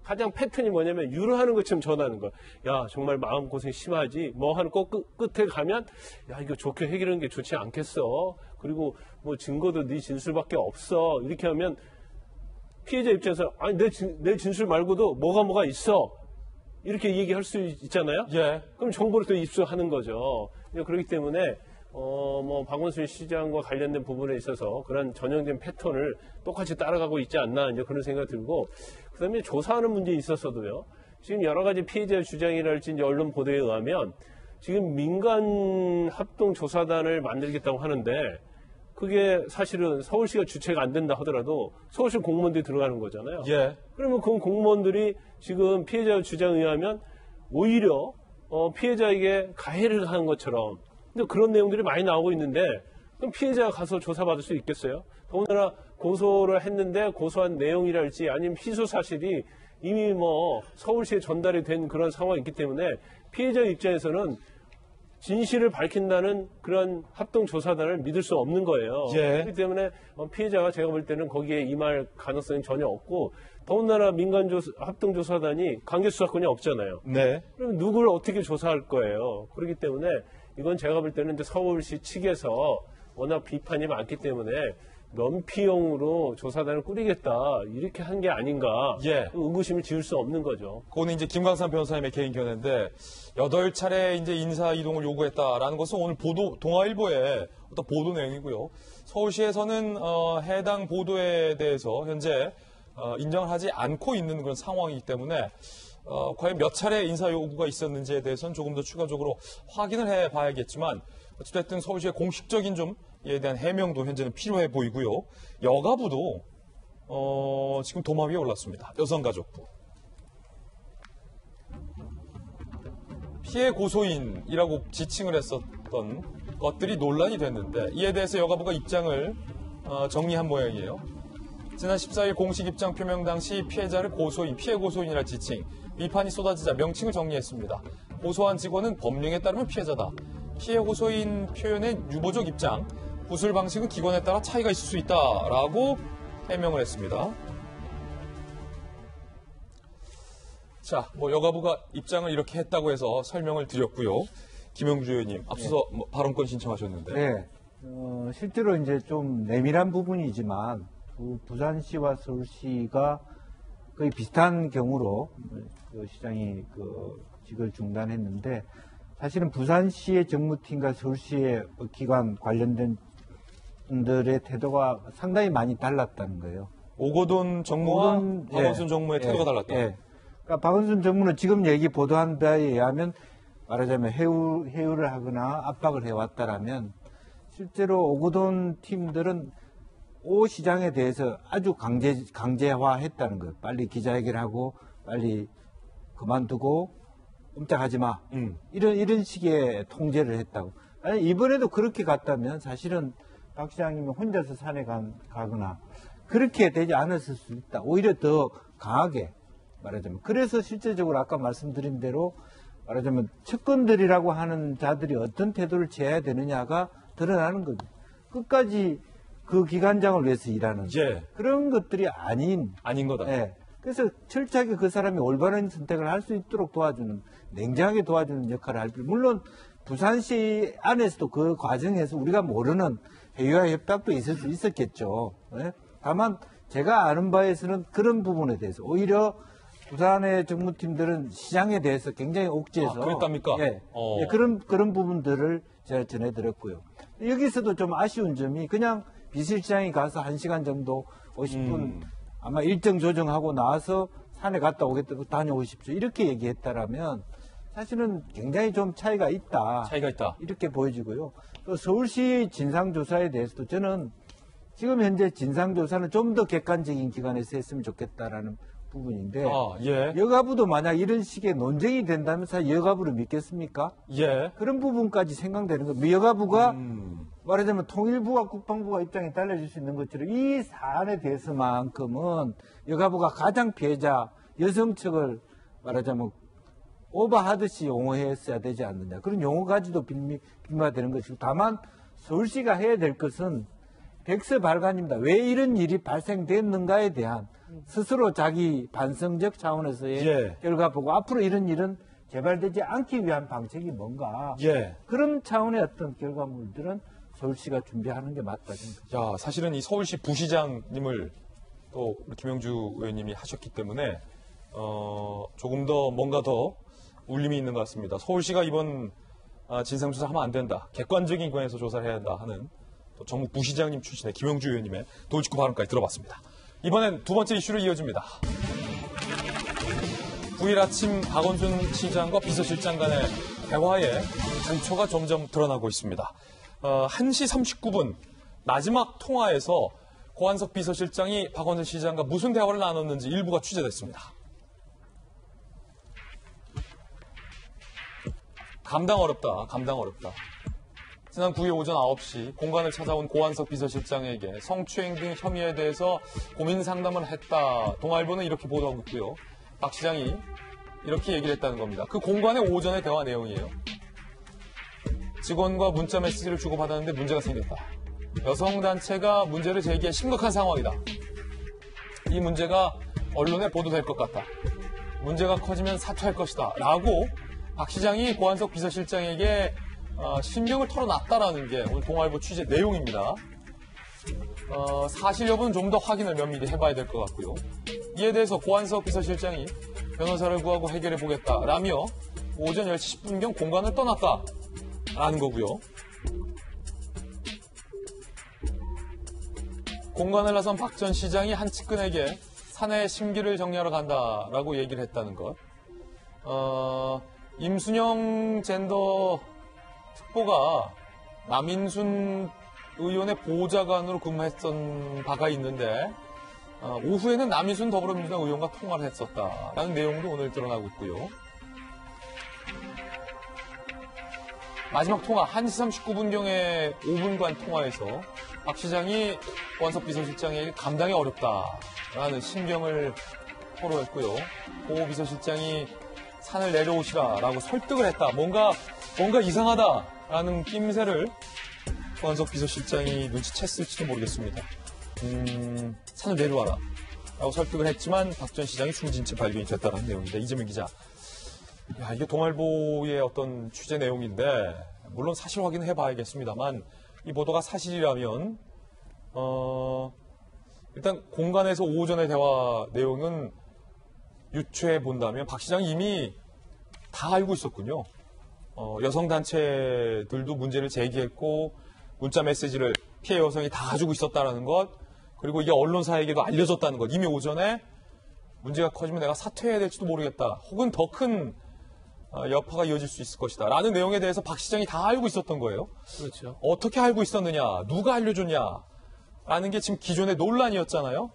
가장 패턴이 뭐냐면 유로하는 것처럼 전하는 거야. 야, 정말 마음고생 심하지. 뭐 하는 거 끝, 끝에 가면 야, 이거 좋게 해결하는 게 좋지 않겠어. 그리고 뭐 증거도 네 진술밖에 없어. 이렇게 하면 피해자 입장에서 아니 내, 진, 내 진술 말고도 뭐가 뭐가 있어. 이렇게 얘기할 수 있잖아요. 예. 그럼 정보를 또 입수하는 거죠. 그렇기 때문에 어, 뭐, 박원순 시장과 관련된 부분에 있어서 그런 전형된 패턴을 똑같이 따라가고 있지 않나, 이제 그런 생각이 들고, 그 다음에 조사하는 문제에 있어서도요, 지금 여러 가지 피해자 주장이랄지 이제 언론 보도에 의하면, 지금 민간 합동조사단을 만들겠다고 하는데, 그게 사실은 서울시가 주체가 안 된다 하더라도 서울시 공무원들이 들어가는 거잖아요. 예. 그러면 그 공무원들이 지금 피해자 주장에 의하면 오히려 어, 피해자에게 가해를 하는 것처럼 근데 그런 내용들이 많이 나오고 있는데 그럼 피해자가 가서 조사받을 수 있겠어요? 더군다나 고소를 했는데 고소한 내용이랄지 아니면 희소 사실이 이미 뭐 서울시에 전달이 된 그런 상황이 있기 때문에 피해자 입장에서는 진실을 밝힌다는 그런 합동조사단을 믿을 수 없는 거예요. 예. 그렇기 때문에 피해자가 제가 볼 때는 거기에 임할 가능성이 전혀 없고 더군다나 민간조사, 합동조사단이 강제수사권이 없잖아요. 네. 그럼 누구를 어떻게 조사할 거예요? 그렇기 때문에 이건 제가 볼 때는 이제 서울시 측에서 워낙 비판이 많기 때문에 면피용으로 조사단을 꾸리겠다 이렇게 한 게 아닌가 예. 의구심을 지울 수 없는 거죠. 그거는 이제 김광삼 변호사님의 개인 견해인데 여덟 차례 이제 인사 이동을 요구했다라는 것은 오늘 보도 동아일보의 어떤 보도 내용이고요. 서울시에서는 어, 해당 보도에 대해서 현재 어, 인정을 하지 않고 있는 그런 상황이기 때문에 어, 과연 몇 차례 인사 요구가 있었는지에 대해서는 조금 더 추가적으로 확인을 해봐야겠지만 어쨌든 서울시의 공식적인 좀 이에 대한 해명도 현재는 필요해 보이고요. 여가부도 어, 지금 도마 위에 올랐습니다. 여성가족부. 피해 고소인이라고 지칭을 했었던 것들이 논란이 됐는데 이에 대해서 여가부가 입장을 어, 정리한 모양이에요. 지난 십사일 공식 입장 표명 당시 피해자를 고소인, 피해 고소인이라 지칭, 비판이 쏟아지자 명칭을 정리했습니다. 고소한 직원은 법령에 따르면 피해자다. 피해 고소인 표현의 유보적 입장, 구술 방식은 기관에 따라 차이가 있을 수 있다라고 해명을 했습니다. 자, 뭐 여가부가 입장을 이렇게 했다고 해서 설명을 드렸고요. 김영주 의원님, 앞서서 네. 뭐 발언권 신청하셨는데. 네, 어, 실제로 이제 좀 내밀한 부분이지만 두 부산시와 서울시가 거의 비슷한 경우로 그 시장이 그 직을 중단했는데 사실은 부산시의 정무팀과 서울시의 기관 관련된 분들의 태도가 상당히 많이 달랐다는 거예요. 오거돈 정무와 오건, 박원순 예, 정무의 태도가 예, 달랐다. 예. 그러니까 박원순 정무는 지금 얘기 보도한 바에 의하면 말하자면 해우, 해우를 하거나 압박을 해왔다라면 실제로 오거돈 팀들은 오 시장에 대해서 아주 강제, 강제화했다는 거예요. 빨리 기자회견하고 빨리 그만두고 꼼짝하지 마. 음. 이런, 이런 식의 통제를 했다고. 아니, 이번에도 그렇게 갔다면 사실은 박 시장님이 혼자서 산에 가, 가거나 그렇게 되지 않았을 수 있다. 오히려 더 강하게 말하자면. 그래서 실제적으로 아까 말씀드린 대로 말하자면 측근들이라고 하는 자들이 어떤 태도를 취해야 되느냐가 드러나는 거죠. 끝까지 그 기관장을 위해서 일하는 예. 그런 것들이 아닌 아닌 거다. 예. 그래서 철저하게 그 사람이 올바른 선택을 할 수 있도록 도와주는 냉정하게 도와주는 역할을 할 필요. 물론 부산시 안에서도 그 과정에서 우리가 모르는 회의와 협박도 있을 수 있었겠죠. 예? 다만 제가 아는 바에서는 그런 부분에 대해서 오히려 부산의 정무팀들은 시장에 대해서 굉장히 옥죄해서 아, 그랬답니까? 예, 어. 예, 그런 그런 부분들을 제가 전해드렸고요. 여기서도 좀 아쉬운 점이 그냥 비실시장이 가서 한 시간 정도 오십 분 음. 아마 일정 조정하고 나와서 산에 갔다 오겠다고 다녀오십시오. 이렇게 얘기했다라면 사실은 굉장히 좀 차이가 있다. 차이가 있다. 이렇게 보여지고요. 또 서울시 진상조사에 대해서도 저는 지금 현재 진상조사는 좀 더 객관적인 기관에서 했으면 좋겠다라는 부분인데 아, 예. 여가부도 만약 이런 식의 논쟁이 된다면 사실 여가부를 믿겠습니까? 예. 그런 부분까지 생각되는 거예요. 여가부가 음. 말하자면 통일부와 국방부가 입장이 달라질 수 있는 것처럼 이 사안에 대해서만큼은 여가부가 가장 피해자 여성 측을 말하자면 오버하듯이 용어했어야 되지 않느냐. 그런 용어 가지도 빈미, 빈마되는 것이고 다만 서울시가 해야 될 것은 백서 발간입니다. 왜 이런 일이 발생됐는가에 대한 스스로 자기 반성적 차원에서의 예. 결과 보고 앞으로 이런 일은 재발되지 않기 위한 방책이 뭔가 예. 그런 차원의 어떤 결과물들은 서울시가 준비하는 게 맞다. 생각합니다. 야, 사실은 이 서울시 부시장님을 또 우리 김영주 의원님이 하셨기 때문에 어, 조금 더 뭔가 더 울림이 있는 것 같습니다. 서울시가 이번 아, 진상조사하면 안 된다. 객관적인 관에서 조사를 해야 한다 하는 또 전국 부시장님 출신의 김영주 의원님의 돌직구 발언까지 들어봤습니다. 이번엔 두 번째 이슈로 이어집니다. 구 일 아침 박원순 시장과 비서실장 간의 대화에 단초가 점점 드러나고 있습니다. 어, 한 시 삼십구 분 마지막 통화에서 고한석 비서실장이 박원순 시장과 무슨 대화를 나눴는지 일부가 취재됐습니다. 감당 어렵다. 감당 어렵다. 지난 구 일 오전 아홉 시 공간을 찾아온 고한석 비서실장에게 성추행 등 혐의에 대해서 고민 상담을 했다. 동아일보는 이렇게 보도하고 있고요. 박 시장이 이렇게 얘기를 했다는 겁니다. 그 공간의 오전의 대화 내용이에요. 직원과 문자 메시지를 주고받았는데 문제가 생겼다. 여성단체가 문제를 제기해 심각한 상황이다. 이 문제가 언론에 보도될 것 같다. 문제가 커지면 사퇴할 것이다. 라고 박 시장이 고한석 비서실장에게 어, 신경을 털어놨다라는 게 오늘 동아일보 취재 내용입니다. 어, 사실 여부는 좀 더 확인을 면밀히 해봐야 될 것 같고요. 이에 대해서 고한석 비서실장이 변호사를 구하고 해결해 보겠다라며 오전 열 시 십 분경 공간을 떠났다라는 거고요. 공간을 나선 박 전 시장이 한 측근에게 사내 심기를 정리하러 간다라고 얘기를 했다는 것. 어, 임순영 젠더 특보가 남인순 의원의 보좌관으로 근무했던 바가 있는데 어, 오후에는 남인순 더불어민주당 의원과 통화를 했었다라는 내용도 오늘 드러나고 있고요. 마지막 통화 한 시 삼십구 분경에 오 분간 통화에서 박 시장이 고한석 비서실장에게 감당이 어렵다라는 심경을 토로했고요. 고 비서실장이 산을 내려오시라라고 설득을 했다. 뭔가 뭔가 이상하다라는 낌새를 고한석 비서실장이 눈치챘을지도 모르겠습니다. 음, 산을 내려와라 라고 설득을 했지만 박 전 시장이 숨진 채 발견이 됐다는 내용입니다. 이재명 기자. 야, 이게 동아일보의 어떤 취재 내용인데 물론 사실 확인해 봐야겠습니다만 이 보도가 사실이라면 어, 일단 공간에서 오전의 대화 내용은 유추해 본다면 박 시장이 이미 다 알고 있었군요. 어, 여성단체들도 문제를 제기했고 문자 메시지를 피해 여성이 다 가지고 있었다는 것, 그리고 이게 언론사에게도 알려졌다는 것. 이미 오전에 문제가 커지면 내가 사퇴해야 될지도 모르겠다. 혹은 더 큰 여파가 이어질 수 있을 것이다. 라는 내용에 대해서 박 시장이 다 알고 있었던 거예요. 그렇죠. 어떻게 알고 있었느냐, 누가 알려줬냐 라는 게 지금 기존의 논란이었잖아요.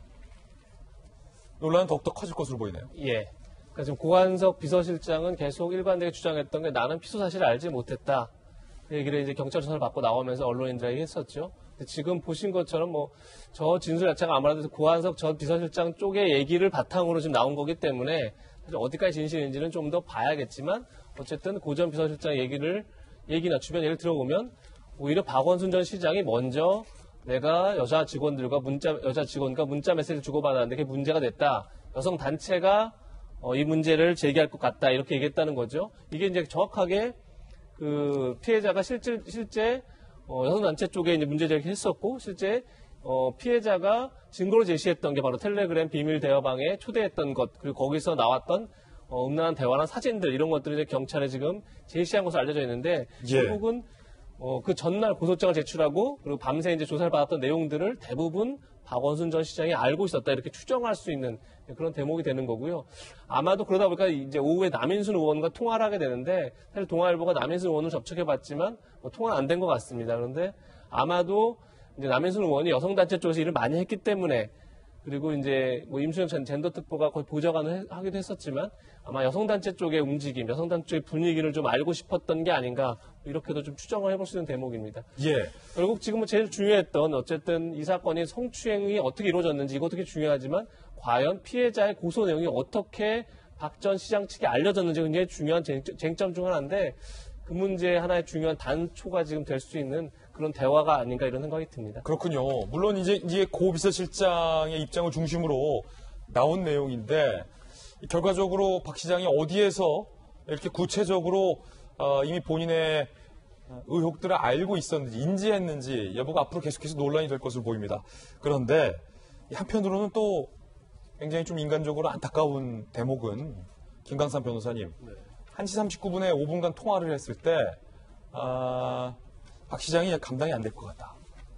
논란은 더욱더 커질 것으로 보이네요. 예. 그러니까 지금 고한석 비서실장은 계속 일관되게 주장했던 게 나는 피소 사실을 알지 못했다. 그 얘기를 이제 경찰 조사를 받고 나오면서 언론인들에게 했었죠. 근데 지금 보신 것처럼 뭐 저 진술 자체가 아무래도 고한석 전 비서실장 쪽의 얘기를 바탕으로 지금 나온 거기 때문에 사실 어디까지 진실인지는 좀 더 봐야겠지만 어쨌든 고 전 비서실장 얘기를 얘기나 주변 얘기를 들어보면 오히려 박원순 전 시장이 먼저 내가 여자 직원들과 문자 여자 직원과 문자 메시지를 주고받았는데 그게 문제가 됐다. 여성 단체가 어, 이 문제를 제기할 것 같다 이렇게 얘기했다는 거죠. 이게 이제 정확하게 그 피해자가 실제 실제 어, 여성단체 쪽에 이제 문제 제기했었고 실제 어, 피해자가 증거로 제시했던 게 바로 텔레그램 비밀 대화방에 초대했던 것 그리고 거기서 나왔던 어, 음란한 대화나 사진들 이런 것들을 이제 경찰에 지금 제시한 것으로 알려져 있는데 예. 결국은 어, 그 전날 고소장을 제출하고 그리고 밤새 이제 조사를 받았던 내용들을 대부분 박원순 전 시장이 알고 있었다 이렇게 추정할 수 있는 그런 대목이 되는 거고요. 아마도 그러다 보니까 이제 오후에 남인순 의원과 통화를 하게 되는데 사실 동아일보가 남인순 의원을 접촉해봤지만 뭐 통화는 안 된 것 같습니다. 그런데 아마도 이제 남인순 의원이 여성단체 쪽에서 일을 많이 했기 때문에 그리고 이제 뭐 임수영 젠더 특보가 거의 보좌관을 하기도 했었지만 아마 여성단체 쪽의 움직임, 여성단체 쪽의 분위기를 좀 알고 싶었던 게 아닌가 이렇게도 좀 추정을 해볼 수 있는 대목입니다. 예. 결국 지금은 제일 중요했던 어쨌든 이 사건이 성추행이 어떻게 이루어졌는지 이것도 되게 중요하지만 과연 피해자의 고소 내용이 어떻게 박 전 시장 측에 알려졌는지 굉장히 중요한 쟁점 중 하나인데 그 문제 하나의 중요한 단초가 지금 될 수 있는 그런 대화가 아닌가 이런 생각이 듭니다. 그렇군요. 물론 이제 이게 고 비서실장의 입장을 중심으로 나온 내용인데 결과적으로 박 시장이 어디에서 이렇게 구체적으로 어, 이미 본인의 의혹들을 알고 있었는지 인지했는지 여부가 앞으로 계속해서 논란이 될 것으로 보입니다. 그런데 한편으로는 또 굉장히 좀 인간적으로 안타까운 대목은 김강삼 변호사님 네. 한 시 삼십구 분에 오 분간 통화를 했을 때 아, 박 시장이 감당이 안 될 것 같다.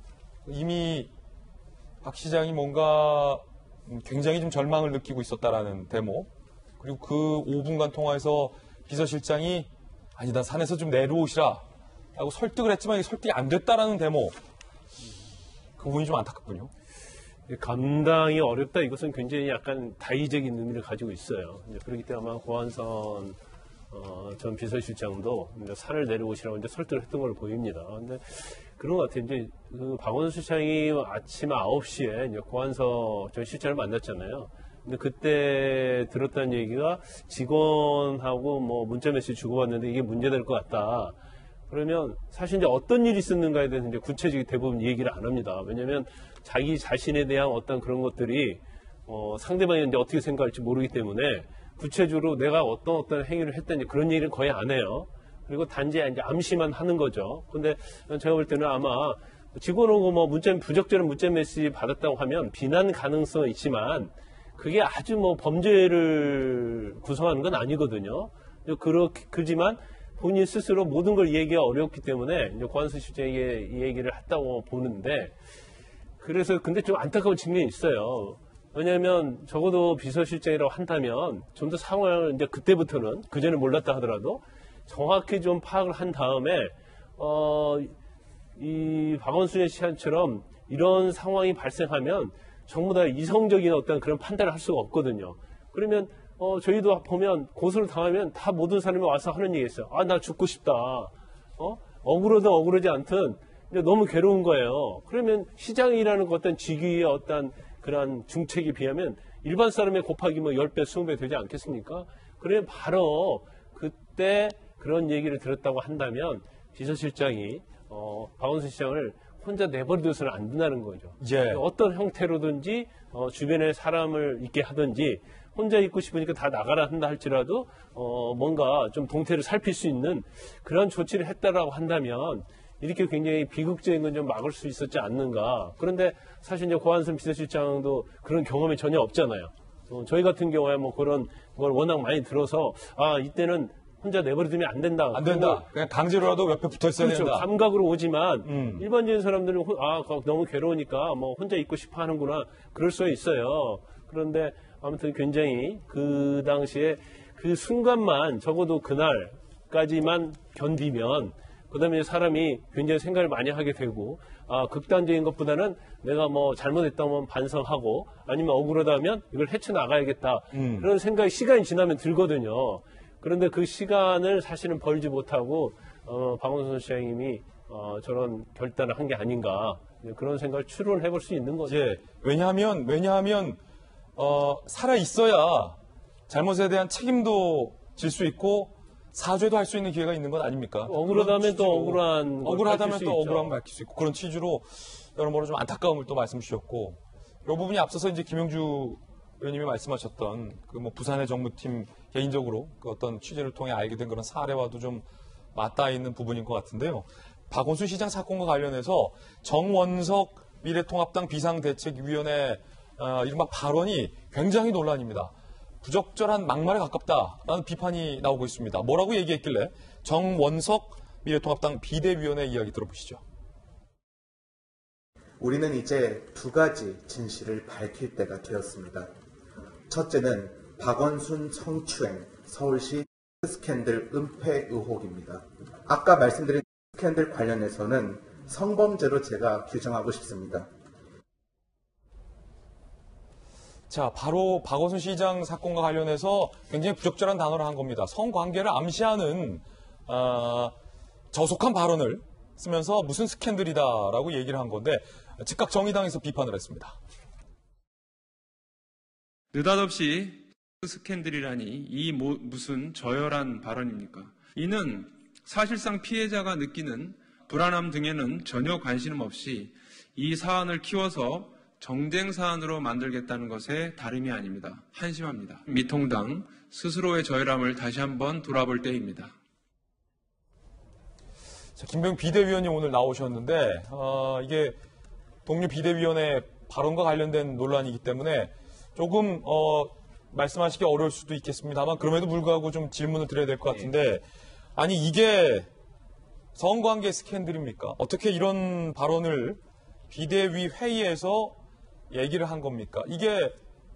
이미 박 시장이 뭔가 굉장히 좀 절망을 느끼고 있었다라는 대목 그리고 그 오 분간 통화에서 비서실장이 아니다 산에서 좀 내려오시라 라고 설득을 했지만 이게 설득이 안 됐다라는 대목 그 부분이 좀 안타깝군요. 감당이 어렵다 이것은 굉장히 약간 다의적인 의미를 가지고 있어요. 이제 그렇기 때문에 아마 고한선 어, 전 비서실장도 이제 산을 내려오시라고 이제 설득을 했던 걸로 보입니다. 근데 그런 것 같아요. 이제 그 박원순 실장이 아침 아홉 시에 이제 고한서 전 실장을 만났잖아요. 근데 그때 들었다는 얘기가 직원하고 뭐 문자 메시지 주고받는데 이게 문제될 것 같다. 그러면 사실 이제 어떤 일이 있었는가에 대해서 이제 구체적인 대부분 얘기를 안 합니다. 왜냐하면 자기 자신에 대한 어떤 그런 것들이 어, 상대방이 이제 어떻게 생각할지 모르기 때문에 구체적으로 내가 어떤 어떤 행위를 했든지 그런 얘기를 거의 안 해요. 그리고 단지 이제 암시만 하는 거죠. 근데 제가 볼 때는 아마 직원하고 뭐 문자 부적절한 문자 메시지 받았다고 하면 비난 가능성은 있지만 그게 아주 뭐 범죄를 구성하는 건 아니거든요. 그렇게 그지만 본인 스스로 모든 걸 얘기가 어렵기 때문에 이제 고한선 실장에게 이 얘기를 했다고 보는데 그래서 근데 좀 안타까운 측면이 있어요. 왜냐하면 적어도 비서실장이라고 한다면 좀 더 상황을 이제 그때부터는 그 전에 몰랐다 하더라도 정확히 좀 파악을 한 다음에 어, 이 박원순의 시한처럼 이런 상황이 발생하면 전부 다 이성적인 어떤 그런 판단을 할 수가 없거든요. 그러면 어, 저희도 보면 고소를 당하면 다 모든 사람이 와서 하는 얘기 있어요. 아, 나 죽고 싶다. 어? 억울하든 억울하지 않든 너무 괴로운 거예요. 그러면 시장이라는 어떤 직위의 어떤 그런 중책에 비하면 일반 사람의 곱하기 뭐 십 배, 이십 배 되지 않겠습니까? 그러면 바로 그때 그런 얘기를 들었다고 한다면 비서실장이 어, 박원순 시장을 혼자 내버려둬서는 안 된다는 거죠. 예. 어떤 형태로든지 어, 주변에 사람을 있게 하든지 혼자 있고 싶으니까 다 나가라 한다 할지라도 어, 뭔가 좀 동태를 살필 수 있는 그런 조치를 했다라고 한다면 이렇게 굉장히 비극적인 건 좀 막을 수 있었지 않는가. 그런데 사실 이제 고한선 비서실장도 그런 경험이 전혀 없잖아요. 어, 저희 같은 경우에 뭐 그런 걸 워낙 많이 들어서 아 이때는 혼자 내버려두면 안 된다. 안 된다. 그냥 강제로라도 옆에 붙어 있어야 그렇죠. 된다. 감각으로 오지만 음. 일반적인 사람들은 호, 아 너무 괴로우니까 뭐 혼자 있고 싶어 하는구나. 그럴 수 있어요. 그런데 아무튼 굉장히 그 당시에 그 순간만 적어도 그날까지만 견디면 그다음에 사람이 굉장히 생각을 많이 하게 되고 아 극단적인 것보다는 내가 뭐 잘못했다면 반성하고 아니면 억울하다면 이걸 헤쳐나가야겠다. 음. 그런 생각이 시간이 지나면 들거든요. 그런데 그 시간을 사실은 벌지 못하고 어, 박원순 시장님이 어, 저런 결단을 한 게 아닌가 그런 생각을 추론해 볼 수 있는 거죠. 예. 왜냐하면 왜냐하면 어, 살아 있어야 잘못에 대한 책임도 질 수 있고 사죄도 할 수 있는 기회가 있는 것 아닙니까? 억울하다면 또 억울한 억울하다면 또 억울함을 밝힐 수 있고 그런 취지로 여러모로 좀 안타까움을 또 말씀 주셨고 이 부분이 앞서서 이제 김영주 의원님이 말씀하셨던 그 뭐 부산의 정무팀 개인적으로 그 어떤 취재를 통해 알게 된 그런 사례와도 좀 맞닿아 있는 부분인 것 같은데요. 박원순 시장 사건과 관련해서 정원석 미래통합당 비상대책위원회 어, 이른바 발언이 굉장히 논란입니다. 부적절한 막말에 가깝다라는 비판이 나오고 있습니다. 뭐라고 얘기했길래 정원석 미래통합당 비대위원회 이야기 들어보시죠. 우리는 이제 두 가지 진실을 밝힐 때가 되었습니다. 첫째는 박원순 성추행 서울시 스캔들 은폐 의혹입니다. 아까 말씀드린 스캔들 관련해서는 성범죄로 제가 규정하고 싶습니다. 자, 바로 박원순 시장 사건과 관련해서 굉장히 부적절한 단어를 한 겁니다. 성관계를 암시하는 어, 저속한 발언을 쓰면서 무슨 스캔들이다라고 얘기를 한 건데 즉각 정의당에서 비판을 했습니다. 느닷없이 스캔들이라니 이 뭐, 무슨 저열한 발언입니까? 이는 사실상 피해자가 느끼는 불안함 등에는 전혀 관심 없이 이 사안을 키워서 정쟁 사안으로 만들겠다는 것에 다름이 아닙니다. 한심합니다. 미통당 스스로의 저열함을 다시 한번 돌아볼 때입니다. 자, 김병 비대위원이 오늘 나오셨는데 어, 이게 동료 비대위원의 발언과 관련된 논란이기 때문에 조금 어, 말씀하시기 어려울 수도 있겠습니다만 그럼에도 불구하고 좀 질문을 드려야 될 것 같은데 아니 이게 성관계 스캔들입니까? 어떻게 이런 발언을 비대위 회의에서 얘기를 한 겁니까? 이게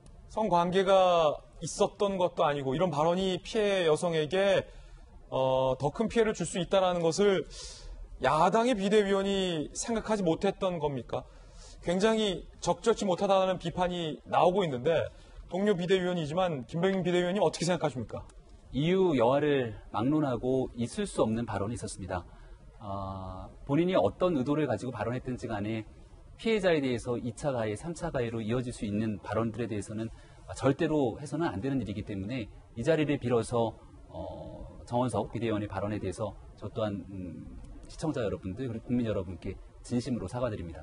성관계가 있었던 것도 아니고 이런 발언이 피해 여성에게 어, 더 큰 피해를 줄 수 있다는 것을 야당의 비대위원이 생각하지 못했던 겁니까? 굉장히 적절치 못하다는 비판이 나오고 있는데 동료 비대위원이지만 김병인 비대위원님 어떻게 생각하십니까? 이유 여하를 막론하고 있을 수 없는 발언이 있었습니다. 어, 본인이 어떤 의도를 가지고 발언했든지 간에 피해자에 대해서 이 차 가해, 삼 차 가해로 이어질 수 있는 발언들에 대해서는 절대로 해서는 안 되는 일이기 때문에 이 자리를 빌어서 어, 정원석 비대위원의 발언에 대해서 저 또한 음, 시청자 여러분들 그리고 국민 여러분께 진심으로 사과드립니다.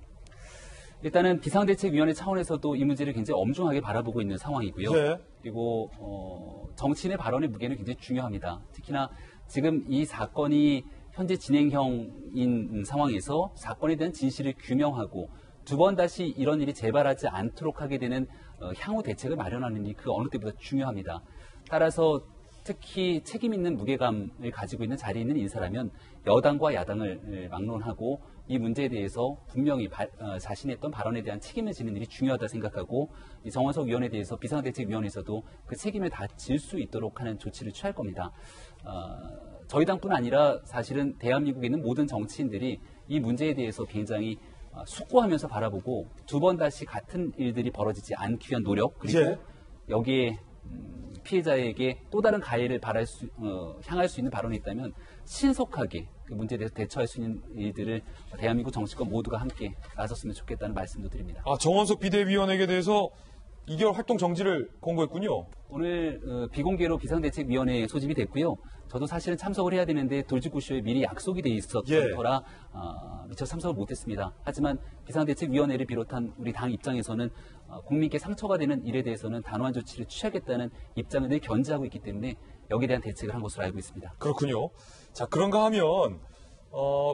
일단은 비상대책위원회 차원에서도 이 문제를 굉장히 엄중하게 바라보고 있는 상황이고요. 네. 그리고 어, 정치인의 발언의 무게는 굉장히 중요합니다. 특히나 지금 이 사건이 현재 진행형인 상황에서 사건에 대한 진실을 규명하고 두 번 다시 이런 일이 재발하지 않도록 하게 되는 어, 향후 대책을 마련하는 일이 그 어느 때보다 중요합니다. 따라서 특히 책임 있는 무게감을 가지고 있는 자리에 있는 인사라면 여당과 야당을 막론하고 이 문제에 대해서 분명히 바, 어, 자신이 했던 발언에 대한 책임을 지는 일이 중요하다 생각하고 이 정원석 위원에 대해서 비상대책위원회에서도 그 책임을 다 질 수 있도록 하는 조치를 취할 겁니다. 어, 저희 당뿐 아니라 사실은 대한민국에 있는 모든 정치인들이 이 문제에 대해서 굉장히 숙고하면서 바라보고 두 번 다시 같은 일들이 벌어지지 않기 위한 노력 그리고 예. 여기에 피해자에게 또 다른 가해를 바랄 수, 어, 향할 수 있는 발언이 있다면 신속하게 그 문제에 대해서 대처할 수 있는 일들을 대한민국 정치권 모두가 함께 나섰으면 좋겠다는 말씀도 드립니다. 아, 정원석 비대위원에게 대해서 이 개월 활동 정지를 권고했군요. 오늘 어, 비공개로 비상대책위원회에 소집이 됐고요. 저도 사실은 참석을 해야 되는데 돌직구쇼에 미리 약속이 돼 있었던 예. 거라 어, 미처 참석을 못했습니다. 하지만 비상대책위원회를 비롯한 우리 당 입장에서는 어, 국민께 상처가 되는 일에 대해서는 단호한 조치를 취하겠다는 입장을 늘 견지하고 있기 때문에 여기에 대한 대책을 한 것으로 알고 있습니다. 그렇군요. 자, 그런가 하면 어,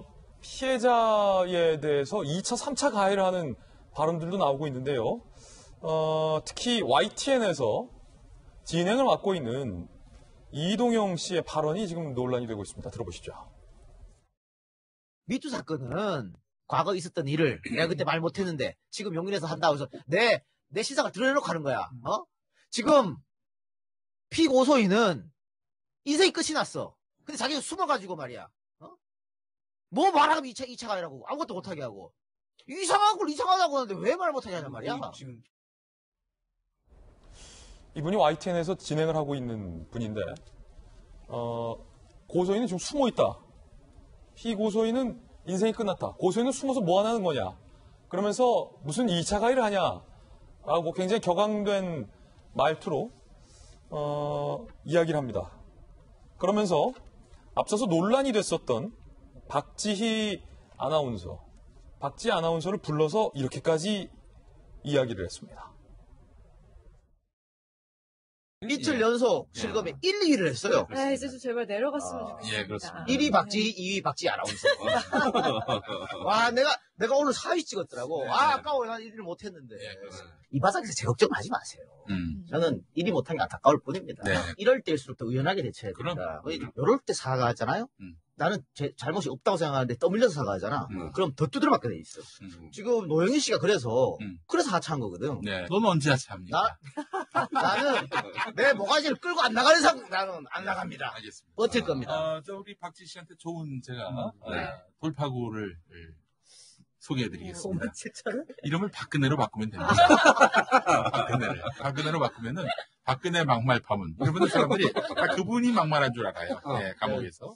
피해자에 대해서 이 차, 삼 차 가해를 하는 발언들도 나오고 있는데요. 어, 특히 와이티엔에서 진행을 맡고 있는 이동영 씨의 발언이 지금 논란이 되고 있습니다. 들어보시죠. 미투 사건은 과거 있었던 일을 내가 그때 말 못했는데 지금 용인에서 한다고 해서 내, 내 시상을 드러내놓고 하는 거야. 어? 지금 피고소인은 인생이 끝이 났어. 근데 자기가 숨어가지고 말이야. 어? 뭐 말하면 이 차, 이 차가 아니라고 아무것도 못하게 하고. 이상한 걸 이상하다고 하는데 왜 말 못하게 하냔 말이야. 지금 이분이 와이티엔에서 진행을 하고 있는 분인데 어, 고소인은 지금 숨어 있다. 피고소인은 인생이 끝났다. 고소인은 숨어서 뭐 하는 거냐. 그러면서 무슨 이 차 가해를 하냐라고 굉장히 격앙된 말투로 어, 이야기를 합니다. 그러면서 앞서서 논란이 됐었던 박지희 아나운서, 박지희 아나운서를 불러서 이렇게까지 이야기를 했습니다. 이틀 연속 실검에 일, 이 위를 했어요. 아, 이제 좀 제발 내려갔으면 아, 좋겠습니다. 예, 그렇습니다. 일 위 박지희, 이 위 박지희 아나운서. 와, 내가, 내가 오늘 사 위 찍었더라고. 네, 아, 네. 아까워. 난 일 위를 못했는데. 예, 그렇습니다. 이 바닥에서 제 걱정 하지 마세요. 음. 저는 일이 못한 게 안타까울 뿐입니다. 네. 이럴 때일수록 더 의연하게 대처해야 그럼. 된다. 이럴 때 사과하잖아요? 음. 나는 제 잘못이 없다고 생각하는데 떠밀려서 사과하잖아. 음. 그럼 더 두드려 맞게 돼 있어. 음. 지금 노영희 씨가 그래서, 음. 그래서 하차한 거거든. 네. 넌 언제 하차합니까? 나, 나는 내 모가지를 끌고 안 나가는 상, 나는 안 나갑니다. 알겠습니다. 버틸 겁니다. 어, 저 우리 박지 씨한테 좋은 제가 음. 네. 어, 돌파구를 예, 소개해드리겠습니다. 오만 칠천 원? 이름을 박근혜로 바꾸면 됩니다. 박근혜를. 박근혜로 바꾸면은 박근혜 막말 파문. 이러면 사람들이 다 그분이 막말한 줄 알아요. 네, 감옥에서.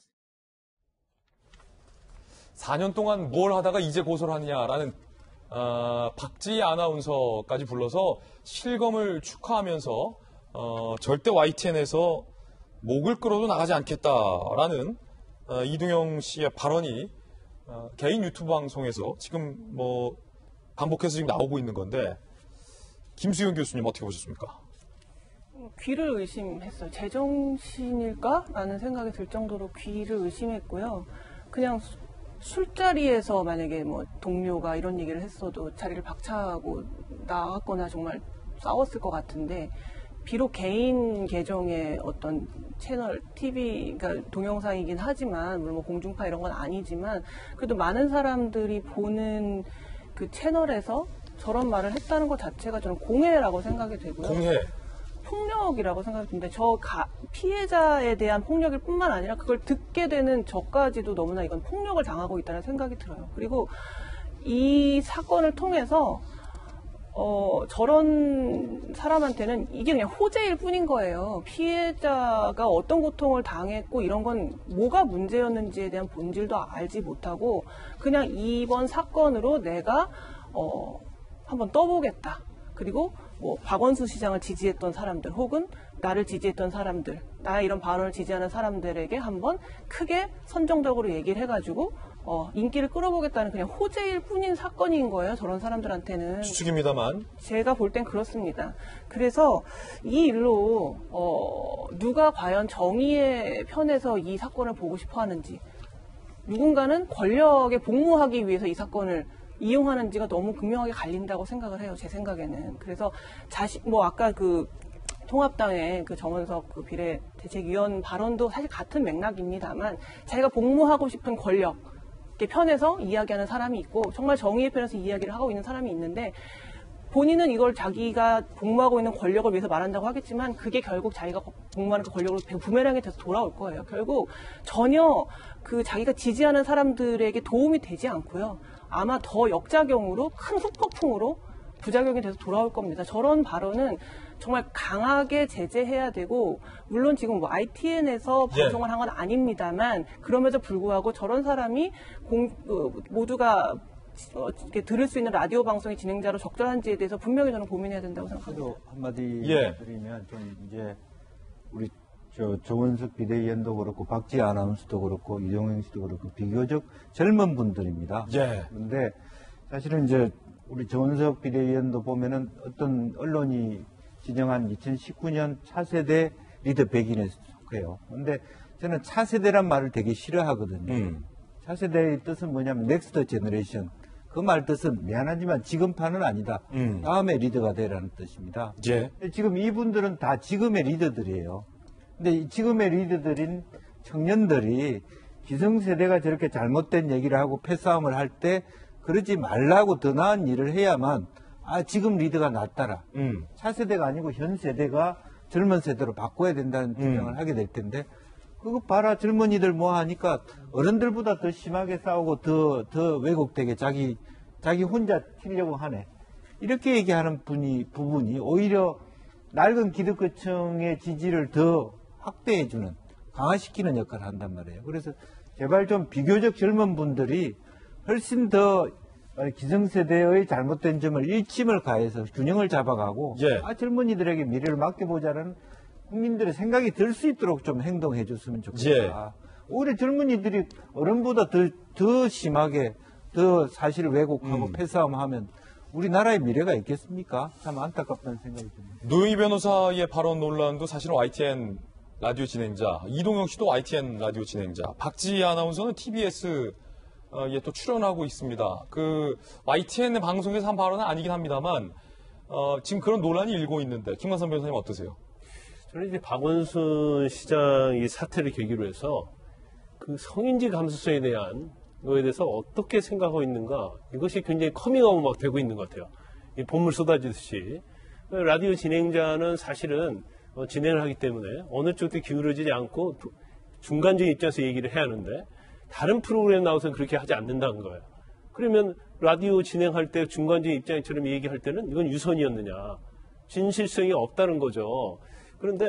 사 년 동안 뭘 하다가 이제 고소를 하느냐라는 어, 박지희 아나운서까지 불러서 실검을 축하하면서 어, 절대 와이티엔에서 목을 끌어도 나가지 않겠다라는 어, 이동영 씨의 발언이 어, 개인 유튜브 방송에서 지금 뭐 반복해서 지금 나오고 있는 건데 김수영 교수님 어떻게 보셨습니까? 귀를 의심했어요. 제정신일까? 라는 생각이 들 정도로 귀를 의심했고요. 그냥 수- 술자리에서 만약에 뭐 동료가 이런 얘기를 했어도 자리를 박차고 나갔거나 정말 싸웠을 것 같은데, 비록 개인 계정의 어떤 채널, 티비, 그러니까 동영상이긴 하지만, 물론 뭐 공중파 이런 건 아니지만, 그래도 많은 사람들이 보는 그 채널에서 저런 말을 했다는 것 자체가 저는 공해라고 생각이 되고요. 공해. 폭력이라고 생각이 드는데, 저 가- 피해자에 대한 폭력일 뿐만 아니라 그걸 듣게 되는 저까지도 너무나 이건 폭력을 당하고 있다는 생각이 들어요. 그리고 이 사건을 통해서 어, 저런 사람한테는 이게 그냥 호재일 뿐인 거예요. 피해자가 어떤 고통을 당했고 이런 건 뭐가 문제였는지에 대한 본질도 알지 못하고 그냥 이번 사건으로 내가 어, 한번 떠보겠다. 그리고 뭐 박원순 시장을 지지했던 사람들 혹은 나를 지지했던 사람들, 나의 이런 발언을 지지하는 사람들에게 한번 크게 선정적으로 얘기를 해가지고 어, 인기를 끌어보겠다는 그냥 호재일 뿐인 사건인 거예요. 저런 사람들한테는. 추측입니다만. 제가 볼 땐 그렇습니다. 그래서 이 일로 어, 누가 과연 정의의 편에서 이 사건을 보고 싶어 하는지, 누군가는 권력에 복무하기 위해서 이 사건을 이용하는지가 너무 극명하게 갈린다고 생각을 해요. 제 생각에는. 그래서 자신, 뭐 아까 그 통합당의 그 정원석 그 비례대책위원 발언도 사실 같은 맥락입니다만, 자기가 복무하고 싶은 권력 편에서 이야기하는 사람이 있고 정말 정의의 편에서 이야기를 하고 있는 사람이 있는데, 본인은 이걸 자기가 복무하고 있는 권력을 위해서 말한다고 하겠지만 그게 결국 자기가 복무하는 그 권력으로 부메랑이 돼서 돌아올 거예요. 결국 전혀 그 자기가 지지하는 사람들에게 도움이 되지 않고요. 아마 더 역작용으로 큰 후폭풍으로 부작용이 돼서 돌아올 겁니다. 저런 발언은 정말 강하게 제재해야 되고, 물론 지금 뭐 아이티엔에서 예. 방송을 한 건 아닙니다만 그럼에도 불구하고 저런 사람이 공, 어, 모두가 어, 이렇게 들을 수 있는 라디오 방송의 진행자로 적절한지에 대해서 분명히 저는 고민해야 된다고 생각합니다. 저도 한마디 예. 드리면 좀 이제 우리 저 조원석 비대위원도 그렇고 박지혜 아나운서도 그렇고 이동영 씨도 그렇고 비교적 젊은 분들입니다. 예. 그런데 사실은 이제 우리 조원석 비대위원도 보면은 어떤 언론이 지정한 이천십구 년 차세대 리더 백인에 속해요. 그런데 저는 차세대란 말을 되게 싫어하거든요. 음. 차세대의 뜻은 뭐냐면 넥스트 제너레이션. 그 말 뜻은 미안하지만 지금파는 아니다. 음. 다음의 리더가 되라는 뜻입니다. 예. 근데 지금 이분들은 다 지금의 리더들이에요. 근데 이 지금의 리더들인 청년들이 기성세대가 저렇게 잘못된 얘기를 하고 패싸움을 할 때 그러지 말라고 더 나은 일을 해야만, 아, 지금 리더가 낫더라. 음. 차세대가 아니고 현 세대가 젊은 세대로 바꿔야 된다는 주장을 음. 하게 될 텐데, 그거 봐라, 젊은이들 뭐 하니까 어른들보다 더 심하게 싸우고 더, 더 왜곡되게 자기, 자기 혼자 튀려고 하네. 이렇게 얘기하는 분이, 부분이 오히려 낡은 기득권층의 지지를 더 확대해주는, 강화시키는 역할을 한단 말이에요. 그래서 제발 좀 비교적 젊은 분들이 훨씬 더 기성세대의 잘못된 점을 일침을 가해서 균형을 잡아가고, 예. 아, 젊은이들에게 미래를 맡겨보자는 국민들의 생각이 들 수 있도록 좀 행동해 줬으면 좋겠다. 예. 오히려 젊은이들이 어른보다 더, 더 심하게 더 사실을 왜곡하고 음. 패싸움하면 우리나라의 미래가 있겠습니까? 참 안타깝다는 생각이 듭니다. 노영희 변호사의 발언 논란도 사실은 와이티엔 라디오 진행자, 이동영 씨도 와이티엔 라디오 진행자, 박지희 아나운서는 티비에스 에 또 출연하고 있습니다. 그 와이티엔 방송에서 한 발언은 아니긴 합니다만 어, 지금 그런 논란이 일고 있는데 김관선 변호사님 어떠세요? 저는 이제 박원순 시장이 사태를 계기로 해서 그 성인지 감수성에 대한 거에 대해서 어떻게 생각하고 있는가, 이것이 굉장히 커밍아웃 막 되고 있는 것 같아요. 이 본물 쏟아지듯이. 라디오 진행자는 사실은 어, 진행을 하기 때문에 어느 쪽도 기울어지지 않고 도, 중간적인 입장에서 얘기를 해야 하는데, 다른 프로그램 나와서는 그렇게 하지 않는다는 거예요. 그러면 라디오 진행할 때 중간적인 입장처럼 얘기할 때는 이건 유선이었느냐, 진실성이 없다는 거죠. 그런데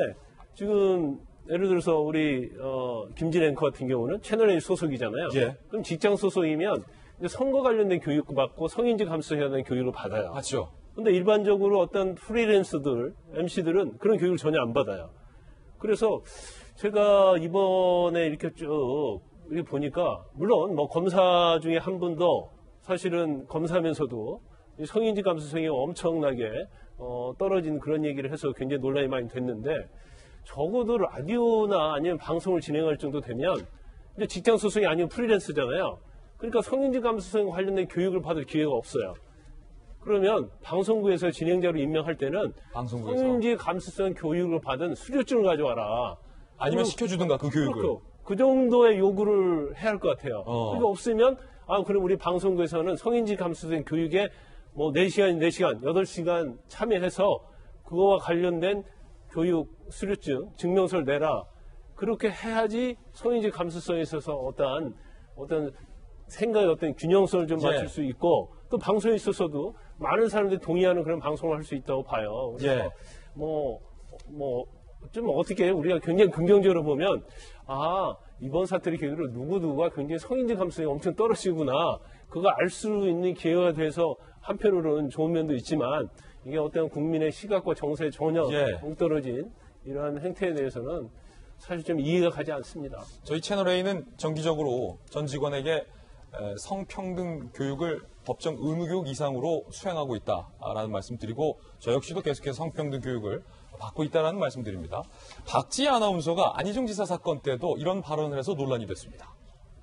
지금 예를 들어서 우리 어, 김진 앵커 같은 경우는 채널A 소속이잖아요. 예. 그럼 직장 소속이면 이제 선거 관련된 교육도 받고 성인지 감수성에 대한 교육을 받아요. 맞죠. 근데 일반적으로 어떤 프리랜서들, 엠씨들은 그런 교육을 전혀 안 받아요. 그래서 제가 이번에 이렇게 쭉 이렇게 보니까 물론 뭐 검사 중에 한 분도 사실은 검사하면서도 이 성인지 감수성이 엄청나게 어, 떨어진 그런 얘기를 해서 굉장히 논란이 많이 됐는데 적어도 라디오나 아니면 방송을 진행할 정도 되면 이제 직장 소속이 아니면 프리랜서잖아요. 그러니까 성인지 감수성 관련된 교육을 받을 기회가 없어요. 그러면 방송국에서 진행자로 임명할 때는 방송국에서. 성인지 감수성 교육을 받은 수료증을 가져와라. 아니면 시켜주든가 그 교육을. 그렇고, 그 정도의 요구를 해야 할 것 같아요. 어. 그게 없으면 아 그럼 우리 방송국에서는 성인지 감수성 교육에 뭐 네 시간, 네 시간, 여덟 시간 참여해서 그거와 관련된 교육 수료증, 증명서를 내라. 그렇게 해야지 성인지 감수성에 있어서 어떤 어떤 생각의 어떤 균형성을 좀 맞출 예. 수 있고 또 방송에 있어서도 많은 사람들이 동의하는 그런 방송을 할 수 있다고 봐요. 그래서 예. 뭐, 뭐, 좀 어떻게 우리가 굉장히 긍정적으로 보면 아, 이번 사태를 계기로 누구누구가 굉장히 성인지 감수성이 엄청 떨어지구나. 그거 알 수 있는 기회가 돼서 한편으로는 좋은 면도 있지만 이게 어떤 국민의 시각과 정서에 전혀 예. 동떨어진 이러한 행태에 대해서는 사실 좀 이해가 가지 않습니다. 저희 채널A는 정기적으로 전 직원에게 성평등 교육을 법정 의무교육 이상으로 수행하고 있다라는 말씀 드리고 저 역시도 계속해서 성평등 교육을 받고 있다는 말씀 드립니다. 박지희 아나운서가 안희정 지사 사건 때도 이런 발언을 해서 논란이 됐습니다.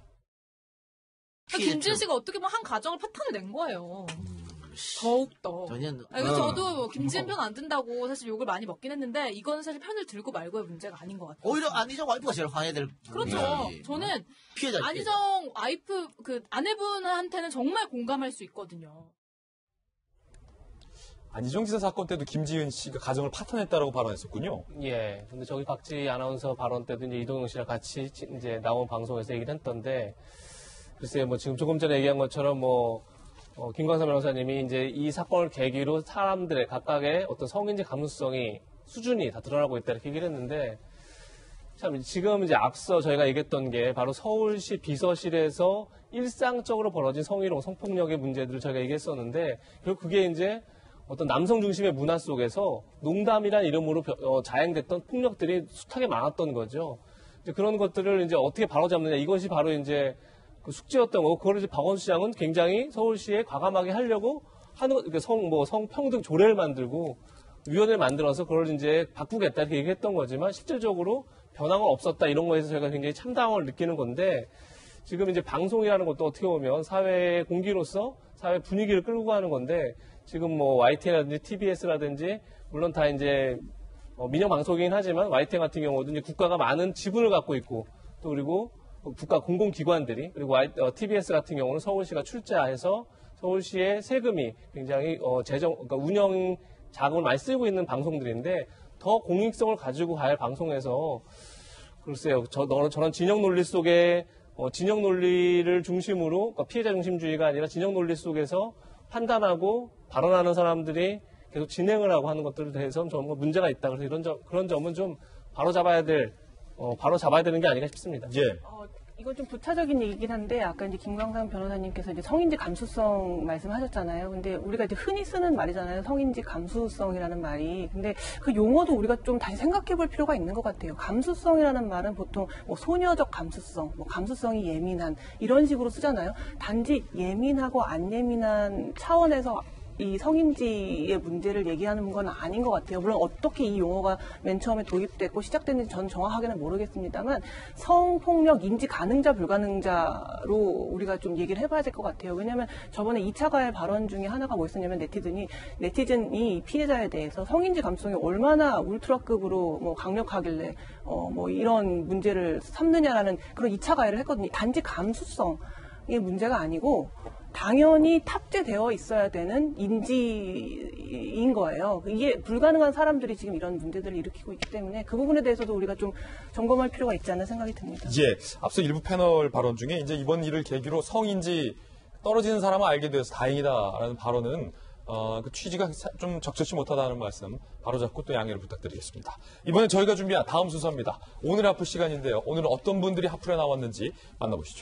김지은 씨가 어떻게 보면 한 가정을 파탄을 낸 거예요. 더욱더. 전혀, 아니, 그래서 어. 저도 뭐 김지은 편 안 든다고 사실 욕을 많이 먹긴 했는데 이건 사실 편을 들고 말고의 문제가 아닌 것 같아요. 오히려 안희정 와이프가 제일 화해될 그렇죠. 부분이지. 저는 피해자 안희정 와이프 그 아내분한테는 정말 공감할 수 있거든요. 안희정 지사 사건 때도 김지은 씨가 가정을 파탄했다라고 발언했었군요. 예. 근데 저기 박지희 아나운서 발언 때도 이제 이동영 씨랑 같이 지- 이제 나온 방송에서 얘기를 했던데, 글쎄요, 뭐 지금 조금 전에 얘기한 것처럼 뭐, 어, 김광삼 변호사님이 이제 이 사건을 계기로 사람들의 각각의 어떤 성인지 감수성이 수준이 다 드러나고 있다 이렇게 얘기를 했는데, 참 지금 이제 앞서 저희가 얘기했던 게 바로 서울시 비서실에서 일상적으로 벌어진 성희롱, 성폭력의 문제들을 저희가 얘기했었는데, 결국 그게 이제 어떤 남성 중심의 문화 속에서 농담이란 이름으로 벼- 어, 자행됐던 폭력들이 숱하게 많았던 거죠. 이제 그런 것들을 이제 어떻게 바로잡느냐, 이것이 바로 이제 그 숙제였던 거고, 그걸 이제 박원순 시장은 굉장히 서울시에 과감하게 하려고 하는, 그러니까 성, 뭐, 성평등 조례를 만들고, 위원회를 만들어서 그걸 이제 바꾸겠다 이렇게 얘기했던 거지만, 실질적으로 변화가 없었다 이런 거에서 저희가 굉장히 참담함을 느끼는 건데, 지금 이제 방송이라는 것도 어떻게 보면 사회의 공기로서 사회 분위기를 끌고 가는 건데, 지금 뭐 와이티엔이라든지 티비에스라든지, 물론 다 이제 어, 민영 방송이긴 하지만 와이티엔 같은 경우도 이제 국가가 많은 지분을 갖고 있고, 또 그리고 국가 공공기관들이, 그리고 어, 티비에스 같은 경우는 서울시가 출자해서 서울시의 세금이 굉장히 어, 재정, 그러니까 운영 자금을 많이 쓰고 있는 방송들인데 더 공익성을 가지고 갈 방송에서 글쎄요, 저, 저런 진영 논리 속에 어, 진영 논리를 중심으로, 그러니까 피해자 중심주의가 아니라 진영 논리 속에서 판단하고 발언하는 사람들이 계속 진행을 하고 하는 것들에 대해서는 좀 문제가 있다. 그래서 이런 점, 그런 점은 좀 바로 잡아야 될, 어, 바로 잡아야 되는 게 아닌가 싶습니다. 예. 어, 이건 좀 부차적인 얘기긴 한데 아까 이제 김광삼 변호사님께서 이제 성인지 감수성 말씀하셨잖아요. 근데 우리가 이제 흔히 쓰는 말이잖아요. 성인지 감수성이라는 말이. 근데 그 용어도 우리가 좀 다시 생각해 볼 필요가 있는 것 같아요. 감수성이라는 말은 보통 뭐 소녀적 감수성, 뭐 감수성이 예민한 이런 식으로 쓰잖아요. 단지 예민하고 안 예민한 차원에서 이 성인지의 문제를 얘기하는 건 아닌 것 같아요. 물론 어떻게 이 용어가 맨 처음에 도입됐고 시작됐는지 저는 정확하게는 모르겠습니다만 성폭력 인지 가능자 불가능자로 우리가 좀 얘기를 해봐야 될 것 같아요. 왜냐하면 저번에 이 차 가해 발언 중에 하나가 뭐였었냐면 네티즌이 네티즌이 피해자에 대해서 성인지 감수성이 얼마나 울트라급으로 뭐 강력하길래 어 뭐 이런 문제를 삼느냐라는 그런 이 차 가해를 했거든요. 단지 감수성의 문제가 아니고 당연히 탑재되어 있어야 되는 인지인 거예요. 이게 불가능한 사람들이 지금 이런 문제들을 일으키고 있기 때문에 그 부분에 대해서도 우리가 좀 점검할 필요가 있지 않나 생각이 듭니다. 예. 앞서 일부 패널 발언 중에 이제 이번 일을 계기로 성인지 떨어지는 사람을 알게 되어서 다행이다라는 발언은 어, 그 취지가 좀 적절치 못하다는 말씀 바로 잡고 또 양해를 부탁드리겠습니다. 이번에 저희가 준비한 다음 순서입니다. 오늘 하풀 시간인데요. 오늘은 어떤 분들이 하풀에 나왔는지 만나보시죠.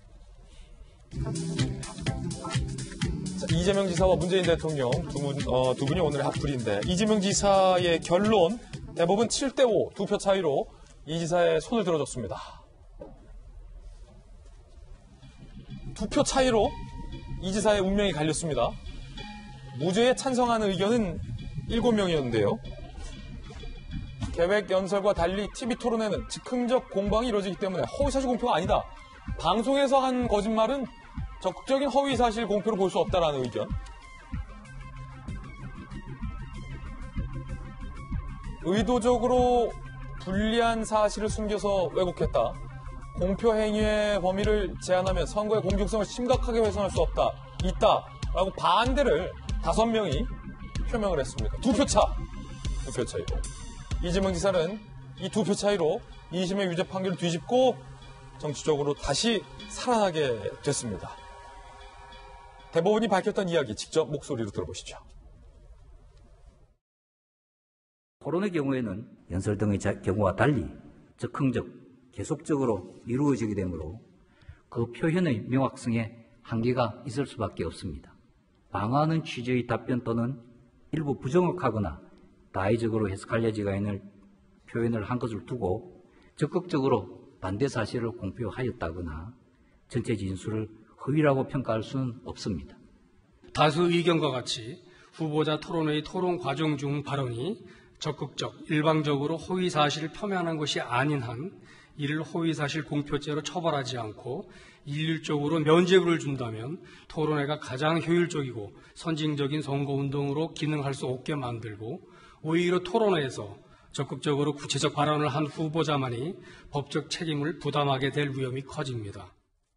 자, 이재명 지사와 문재인 대통령 두, 분, 어, 두 분이 오늘의 핫플인데 이재명 지사의 결론 대부분 칠 대 오 두 표 차이로 이 지사의 손을 들어줬습니다. 두 표 차이로 이 지사의 운명이 갈렸습니다. 무죄에 찬성하는 의견은 일곱 명이었는데요. 계획 연설과 달리 티비 토론회는 즉흥적 공방이 이루어지기 때문에 허위사실 공표가 아니다. 방송에서 한 거짓말은 적극적인 허위사실 공표로 볼 수 없다라는 의견. 의도적으로 불리한 사실을 숨겨서 왜곡했다. 공표 행위의 범위를 제한하면 선거의 공정성을 심각하게 훼손할 수 없다. 있다라고 반대를 다섯 명이 표명을 했습니다. 두 표 차. 두 표 차이로. 이재명 지사는 이 두 표 차이로 이 심의 유죄 판결을 뒤집고 정치적으로 다시 살아나게 됐습니다. 대법원이 밝혔던 이야기 직접 목소리로 들어보시죠. 토론의 경우에는 연설 등의 경우와 달리 즉흥적, 계속적으로 이루어지게 되므로 그 표현의 명확성에 한계가 있을 수밖에 없습니다. 방어하는 취지의 답변 또는 일부 부정확하거나 다의적으로 해석할 여지가 있는 표현을 한 것을 두고 적극적으로 반대 사실을 공표하였다거나 전체 진술을 허위라고 평가할 수는 없습니다. 다수 의견과 같이 후보자 토론회의 토론 과정 중 발언이 적극적, 일방적으로 허위 사실을 표명한 것이 아닌 한 이를 허위사실 공표죄로 처벌하지 않고 일률적으로 면죄부를 준다면 토론회가 가장 효율적이고 선진적인 선거운동으로 기능할 수 없게 만들고 오히려 토론회에서 적극적으로 구체적 발언을 한 후보자만이 법적 책임을 부담하게 될 위험이 커집니다.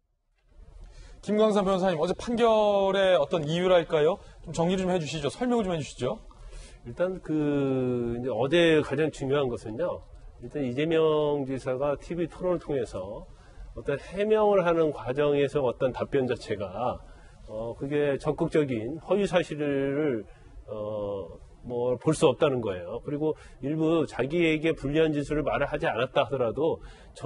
김광삼 변호사님, 어제 판결의 어떤 이유랄까요? 좀 정리 좀 해주시죠. 설명 좀 해주시죠. 일단 그 이제 어제 가장 중요한 것은요. 일단 이재명 지사가 티비 토론을 통해서 어떤 해명을 하는 과정에서 어떤 답변 자체가 어 그게 적극적인 허위 사실을 어 뭐 볼 수 없다는 거예요. 그리고 일부 자기에게 불리한 진술을 말을 하지 않았다 하더라도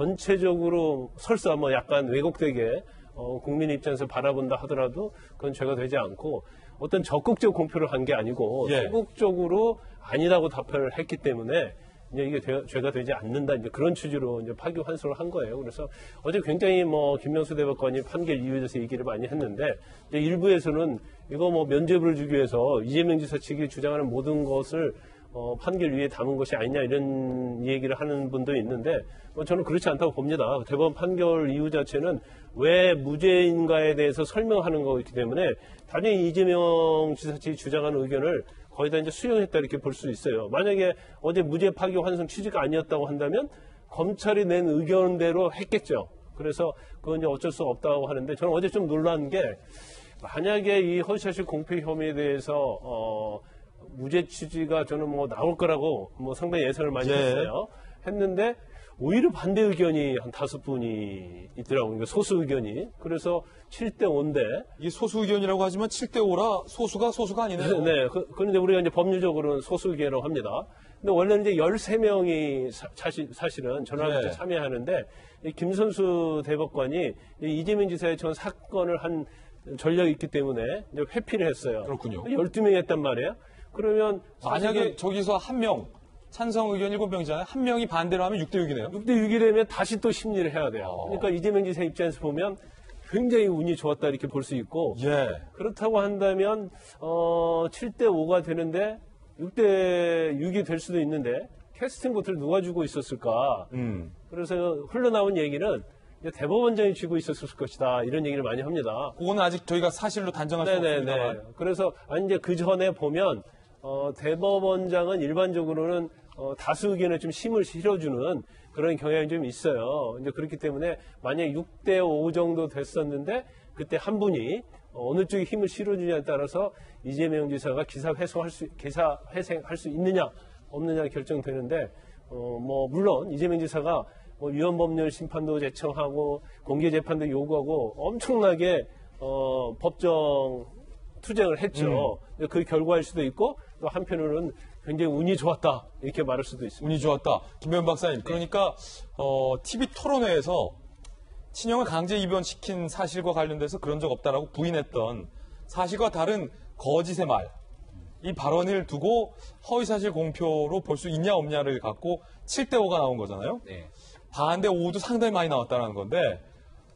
전체적으로 설사 뭐 약간 왜곡되게 어 국민 입장에서 바라본다 하더라도 그건 죄가 되지 않고 어떤 적극적 공표를 한 게 아니고 예. 소극적으로 아니라고 답변을 했기 때문에 이제 이게 되, 죄가 되지 않는다 이제 그런 취지로 이제 파기환송을 한 거예요. 그래서 어제 굉장히 뭐 김명수 대법관이 판결 이유에 대해서 얘기를 많이 했는데 이제 일부에서는 이거 뭐 면죄부를 주기 위해서 이재명 지사 측이 주장하는 모든 것을 어, 판결 위에 담은 것이 아니냐 이런 얘기를 하는 분도 있는데 뭐 저는 그렇지 않다고 봅니다. 대법원 판결 이유 자체는 왜 무죄인가에 대해서 설명하는 거기 때문에 당연히 이재명 지사 측이 주장하는 의견을 거의 다 이제 수용했다 이렇게 볼 수 있어요. 만약에 어제 무죄 파기 환송 취지가 아니었다고 한다면 검찰이 낸 의견대로 했겠죠. 그래서 그건 이제 어쩔 수 없다고 하는데 저는 어제 좀 놀란 게 만약에 이 허위사실 공표 혐의에 대해서 어, 무죄 취지가 저는 뭐 나올 거라고 뭐 상당히 예상을 많이 예. 했어요. 했는데 오히려 반대 의견이 한 다섯 분이 있더라고요. 그러니까 소수 의견이. 그래서 칠 대 오인데. 이게 소수 의견이라고 하지만 칠 대 오라 소수가 소수가 아니네요. 네. 그, 그런데 우리가 이제 법률적으로는 소수 의견이라고 합니다. 근데 원래는 이제 열세 명이 사, 사실, 사실은 전화를 네. 참여하는데 이 김선수 대법관이 이재명 지사의 전 사건을 한 전력이 있기 때문에 이제 회피를 했어요. 그렇군요. 열두 명이 했단 말이에요. 그러면 만약에 저기서 한 명, 찬성 의견 일곱 명이잖아요. 한 명이 반대로 하면 육 대 육이네요. 육 대 육이 되면 다시 또 심리를 해야 돼요. 그러니까 이재명 지사 입장에서 보면 굉장히 운이 좋았다 이렇게 볼 수 있고 예. 그렇다고 한다면 어, 칠 대 오가 되는데 육 대 육이 될 수도 있는데 캐스팅 보트를 누가 주고 있었을까. 음. 그래서 흘러나온 얘기는 이제 대법원장이 쥐고 있었을 것이다 이런 얘기를 많이 합니다. 그거는 아직 저희가 사실로 단정할 수 없습니다만. 그래서 아니 이제 그 전에 보면 어, 대법원장은 일반적으로는 어, 다수 의견에 좀 힘을 실어주는 그런 경향이 좀 있어요. 이제 그렇기 때문에 만약 육 대 오 정도 됐었는데 그때 한 분이 어느 쪽에 힘을 실어주냐에 따라서 이재명 지사가 기사 회송할 수 기사 회생할 수 있느냐 없느냐 결정되는데 어, 뭐 물론 이재명 지사가 뭐 위헌법률 심판도 제청하고 공개 재판도 요구하고 엄청나게 어, 법정 투쟁을 했죠. 음. 그 결과일 수도 있고 또 한편으로는 굉장히 운이 좋았다 이렇게 말할 수도 있습니다. 운이 좋았다. 김배원 박사님. 그러니까 어, 티비 토론회에서 친형을 강제 입원시킨 사실과 관련돼서 그런 적 없다라고 부인했던 사실과 다른 거짓의 말. 이 발언을 두고 허위사실 공표로 볼 수 있냐 없냐를 갖고 칠 대 오가 나온 거잖아요. 네. 반대 오도 상당히 많이 나왔다는 건데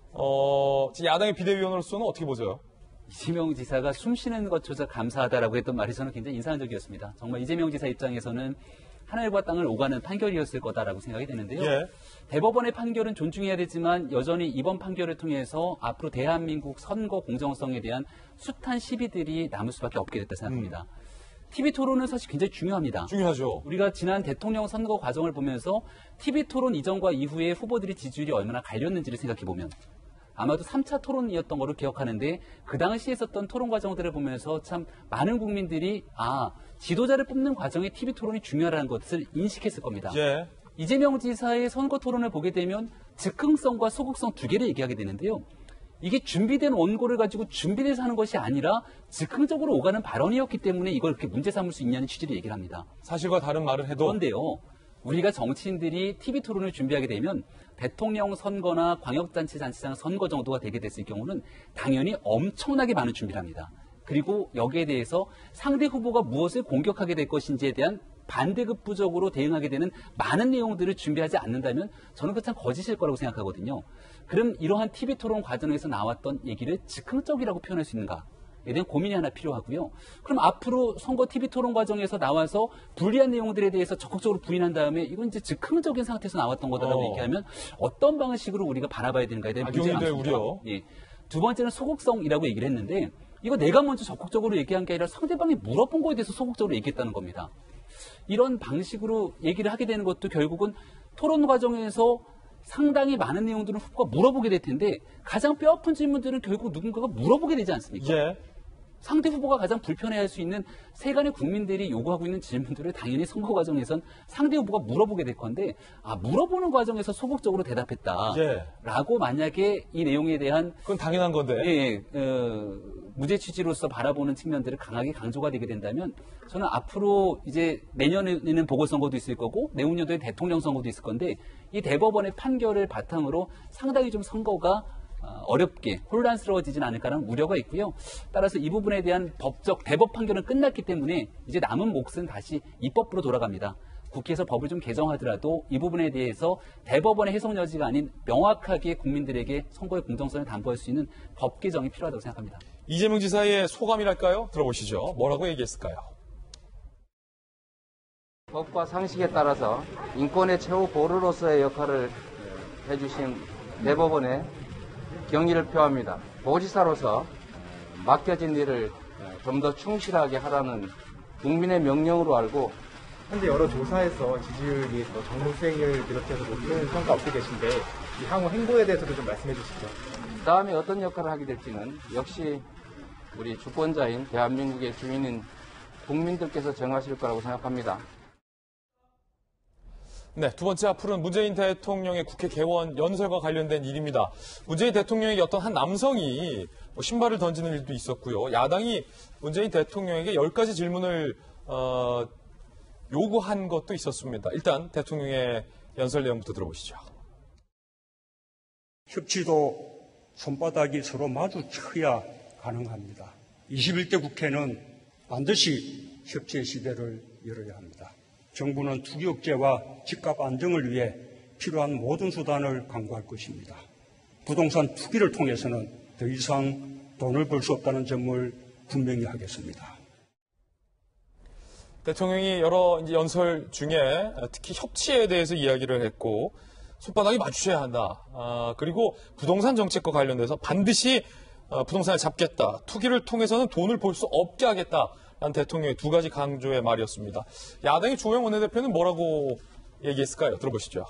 어, 야당의 비대위원으로서는 어떻게 보세요? 이재명 지사가 숨 쉬는 것조차 감사하다라고 했던 말이 저는 굉장히 인상적이었습니다. 정말 이재명 지사 입장에서는 하늘과 땅을 오가는 판결이었을 거다라고 생각이 되는데요. 예. 대법원의 판결은 존중해야 되지만 여전히 이번 판결을 통해서 앞으로 대한민국 선거 공정성에 대한 숱한 시비들이 남을 수밖에 없게 됐다 생각합니다. 음. 티비 토론은 사실 굉장히 중요합니다. 중요하죠. 우리가 지난 대통령 선거 과정을 보면서 티비 토론 이전과 이후에 후보들의 지지율이 얼마나 갈렸는지를 생각해보면 아마도 삼 차 토론이었던 거로 기억하는데 그 당시에 있었던 토론 과정들을 보면서 참 많은 국민들이 아 지도자를 뽑는 과정에 티비 토론이 중요하다는 것을 인식했을 겁니다. 예. 이재명 지사의 선거 토론을 보게 되면 즉흥성과 소극성 두 개를 얘기하게 되는데요. 이게 준비된 원고를 가지고 준비돼서 하는 것이 아니라 즉흥적으로 오가는 발언이었기 때문에 이걸 그렇게 문제 삼을 수 있냐는 취지로 얘기를 합니다. 사실과 다른 말을 해도. 그런데요. 우리가 정치인들이 티비 토론을 준비하게 되면 대통령 선거나 광역단체장치장 선거 정도가 되게 됐을 경우는 당연히 엄청나게 많은 준비를 합니다. 그리고 여기에 대해서 상대 후보가 무엇을 공격하게 될 것인지에 대한 반대급부적으로 대응하게 되는 많은 내용들을 준비하지 않는다면 저는 그 참 거짓일 거라고 생각하거든요. 그럼 이러한 티비 토론 과정에서 나왔던 얘기를 즉흥적이라고 표현할 수 있는가에 대한 고민이 하나 필요하고요. 그럼 앞으로 선거 티비 토론 과정에서 나와서 불리한 내용들에 대해서 적극적으로 부인한 다음에 이건 이제 즉흥적인 상태에서 나왔던 거다라고 어. 얘기하면 어떤 방식으로 우리가 바라봐야 되는가에 대한 문제가 악용이 될 많습니다. 우려. 예. 두 번째는 소극성이라고 얘기를 했는데 이거 내가 먼저 적극적으로 얘기한 게 아니라 상대방이 물어본 거에 대해서 소극적으로 얘기했다는 겁니다. 이런 방식으로 얘기를 하게 되는 것도 결국은 토론 과정에서 상당히 많은 내용들은 후보가 물어보게 될 텐데 가장 뼈아픈 질문들은 결국 누군가가 물어보게 되지 않습니까? 예. 상대 후보가 가장 불편해할 수 있는 세간의 국민들이 요구하고 있는 질문들을 당연히 선거 과정에선 상대 후보가 물어보게 될 건데 아 물어보는 과정에서 소극적으로 대답했다 예. 라고 만약에 이 내용에 대한 그건 당연한 건데 예, 어, 무죄 취지로서 바라보는 측면들을 강하게 강조가 되게 된다면 저는 앞으로 이제 내년에는 보궐선거도 있을 거고 내후년도에 대통령 선거도 있을 건데 이 대법원의 판결을 바탕으로 상당히 좀 선거가 어렵게 혼란스러워지진 않을까라는 우려가 있고요. 따라서 이 부분에 대한 법적 대법 판결은 끝났기 때문에 이제 남은 몫은 다시 입법부로 돌아갑니다. 국회에서 법을 좀 개정하더라도 이 부분에 대해서 대법원의 해석 여지가 아닌 명확하게 국민들에게 선거의 공정성을 담보할 수 있는 법 개정이 필요하다고 생각합니다. 이재명 지사의 소감이랄까요? 들어보시죠. 뭐라고 얘기했을까요? 법과 상식에 따라서 인권의 최후 보루로서의 역할을 해주신 대법원에 경의를 표합니다. 보지사로서 맡겨진 일을 좀 더 충실하게 하라는 국민의 명령으로 알고 현재 여러 조사에서 지지율이 정무 수행을 비롯해서 높은 평가 얻고 계신데 이 향후 행보에 대해서도 좀 말씀해 주시죠. 다음에 어떤 역할을 하게 될지는 역시 우리 주권자인 대한민국의 주인인 국민들께서 정하실 거라고 생각합니다. 네, 두 번째 앞으로는 문재인 대통령의 국회 개원 연설과 관련된 일입니다. 문재인 대통령에게 어떤 한 남성이 뭐 신발을 던지는 일도 있었고요. 야당이 문재인 대통령에게 열 가지 질문을 어, 요구한 것도 있었습니다. 일단 대통령의 연설 내용부터 들어보시죠. 협치도 손바닥이 서로 마주쳐야 가능합니다. 이십일 대 국회는 반드시 협치의 시대를 열어야 합니다. 정부는 투기 억제와 집값 안정을 위해 필요한 모든 수단을 강구할 것입니다. 부동산 투기를 통해서는 더 이상 돈을 벌 수 없다는 점을 분명히 하겠습니다. 대통령이 여러 이제 연설 중에 특히 협치에 대해서 이야기를 했고 손바닥이 맞추셔야 한다. 아, 그리고 부동산 정책과 관련돼서 반드시 어, 부동산을 잡겠다. 투기를 통해서는 돈을 벌 수 없게 하겠다. 라는 대통령의 두 가지 강조의 말이었습니다. 야당의 주호영 원내대표는 뭐라고 얘기했을까요? 들어보시죠.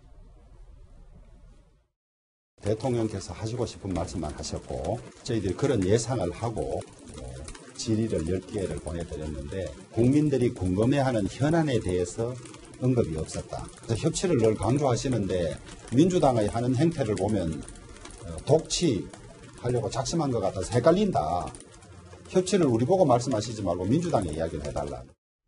대통령께서 하시고 싶은 말씀만 하셨고 저희들이 그런 예상을 하고 질의를 열 개를 보내드렸는데 국민들이 궁금해하는 현안에 대해서 언급이 없었다. 그래서 협치를 늘 강조하시는데 민주당의 하는 행태를 보면 독치하려고 작심한 것 같아서 헷갈린다. 협치를 우리 보고 말씀하시지 말고 민주당에 이야기를 해달라.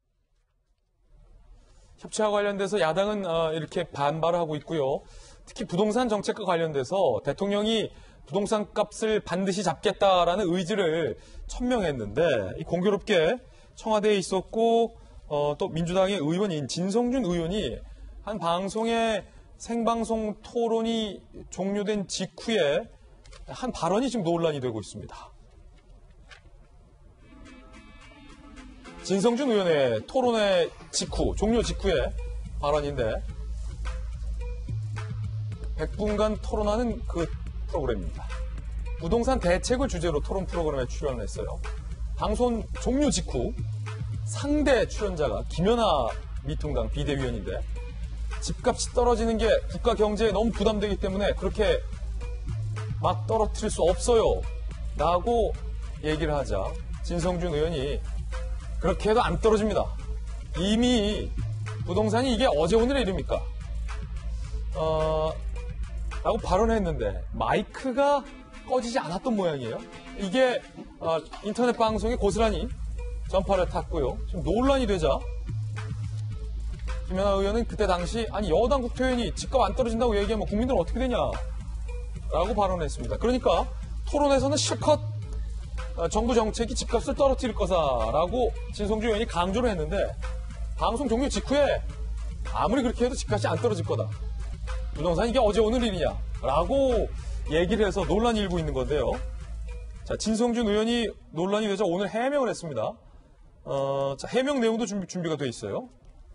협치와 관련돼서 야당은 이렇게 반발을 하고 있고요. 특히 부동산 정책과 관련돼서 대통령이 부동산 값을 반드시 잡겠다라는 의지를 천명했는데 공교롭게 청와대에 있었고 어, 또 민주당의 의원인 진성준 의원이 한 방송의 생방송 토론이 종료된 직후에 한 발언이 지금 논란이 되고 있습니다. 진성준 의원의 토론회 직후, 종료 직후의 발언인데 백 분간 토론하는 그 프로그램입니다. 부동산 대책을 주제로 토론 프로그램에 출연을 했어요. 방송 종료 직후 상대 출연자가 김연아 미통당 비대위원인데 집값이 떨어지는 게 국가 경제에 너무 부담되기 때문에 그렇게 막 떨어뜨릴 수 없어요 라고 얘기를 하자 진성준 의원이 그렇게 해도 안 떨어집니다. 이미 부동산이 이게 어제 오늘의 일입니까? 어, 라고 발언했는데 마이크가 꺼지지 않았던 모양이에요. 이게 어, 인터넷 방송에 고스란히 전파를 탔고요. 지금 논란이 되자 김연아 의원은 그때 당시 아니 여당 국회의원이 집값 안 떨어진다고 얘기하면 국민들은 어떻게 되냐 라고 발언했습니다. 그러니까 토론에서는 실컷 정부 정책이 집값을 떨어뜨릴 거다라고 진성준 의원이 강조를 했는데 방송 종료 직후에 아무리 그렇게 해도 집값이 안 떨어질 거다. 부동산 이게 어제 오늘 일이냐라고 얘기를 해서 논란이 일고 있는 건데요. 자, 진성준 의원이 논란이 되자 오늘 해명을 했습니다. 어, 자, 해명 내용도 준비, 준비가 돼 있어요.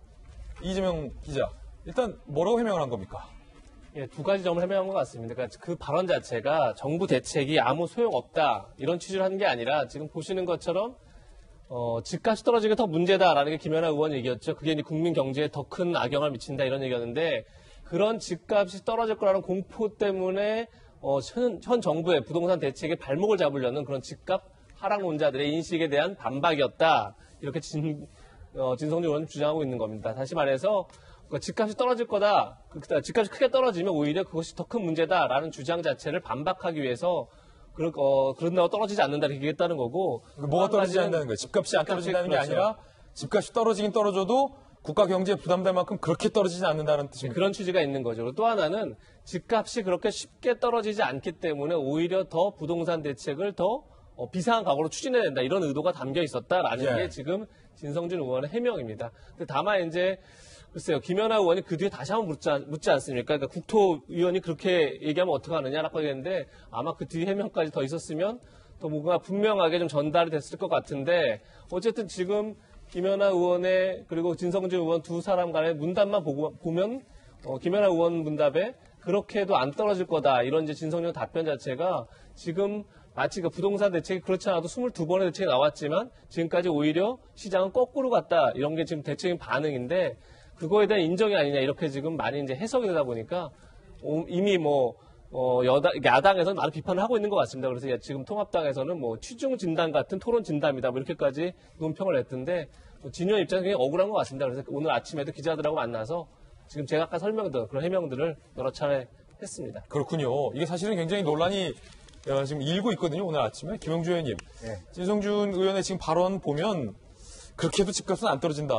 이재명 기자, 일단 뭐라고 해명을 한 겁니까? 예, 두 가지 점을 해명한 것 같습니다. 그러니까 그 발언 자체가 정부 대책이 아무 소용없다 이런 취지를 하는 게 아니라 지금 보시는 것처럼 어, 집값이 떨어지는 게 더 문제다라는 게 김연아 의원 얘기였죠. 그게 이제 국민 경제에 더 큰 악영향을 미친다 이런 얘기였는데 그런 집값이 떨어질 거라는 공포 때문에 어, 현, 현 정부의 부동산 대책에 발목을 잡으려는 그런 집값 하락론자들의 인식에 대한 반박이었다. 이렇게 진, 어, 진성준 의원은 주장하고 있는 겁니다. 다시 말해서 집값이 떨어질 거다. 집값이 크게 떨어지면 오히려 그것이 더 큰 문제다라는 주장 자체를 반박하기 위해서 그런, 어, 그런다고 떨어지지 않는다 이렇게 얘기했다는 거고. 뭐가 떨어지지 않는다는 거예요? 집값이 안 떨어진다는 게 그렇죠. 아니라 집값이 떨어지긴 떨어져도 국가 경제에 부담될 만큼 그렇게 떨어지지 않는다는 뜻입니다. 그런 취지가 있는 거죠. 또 하나는 집값이 그렇게 쉽게 떨어지지 않기 때문에 오히려 더 부동산 대책을 더 어, 비상한 각오로 추진해야 된다. 이런 의도가 담겨 있었다라는 예. 게 지금 진성준 의원의 해명입니다. 근데 다만 이제 글쎄요, 김연아 의원이 그 뒤에 다시 한번 묻지, 묻지 않습니까? 그러니까 국토위원이 그렇게 얘기하면 어떡하느냐라고 하겠는데 아마 그 뒤 해명까지 더 있었으면 더 뭔가 분명하게 좀 전달이 됐을 것 같은데 어쨌든 지금 김연아 의원의 그리고 진성준 의원 두 사람 간의 문답만 보고, 보면 어, 김연아 의원 문답에 그렇게 해도 안 떨어질 거다. 이런 이제 진성준 답변 자체가 지금 마치 그 부동산 대책이 그렇지 않아도 스물두 번의 대책이 나왔지만 지금까지 오히려 시장은 거꾸로 갔다. 이런 게 지금 대책인 반응인데 그거에 대한 인정이 아니냐 이렇게 지금 많이 이제 해석이 되다 보니까 이미 뭐 어, 여당, 야당에서는 많은 비판을 하고 있는 것 같습니다. 그래서 지금 통합당에서는 뭐 취중 진단 같은 토론 진담이다 뭐 이렇게까지 논평을 냈던데 뭐 진영 입장에서 굉장히 억울한 것 같습니다. 그래서 오늘 아침에도 기자들하고 만나서 지금 제가 아까 설명드린 그런 해명들을 여러 차례 했습니다. 그렇군요. 이게 사실은 굉장히 논란이 어, 지금 일고 있거든요. 오늘 아침에 김영주 의원님, 네. 진성준 의원의 지금 발언 보면 그렇게 해도 집값은 안 떨어진다.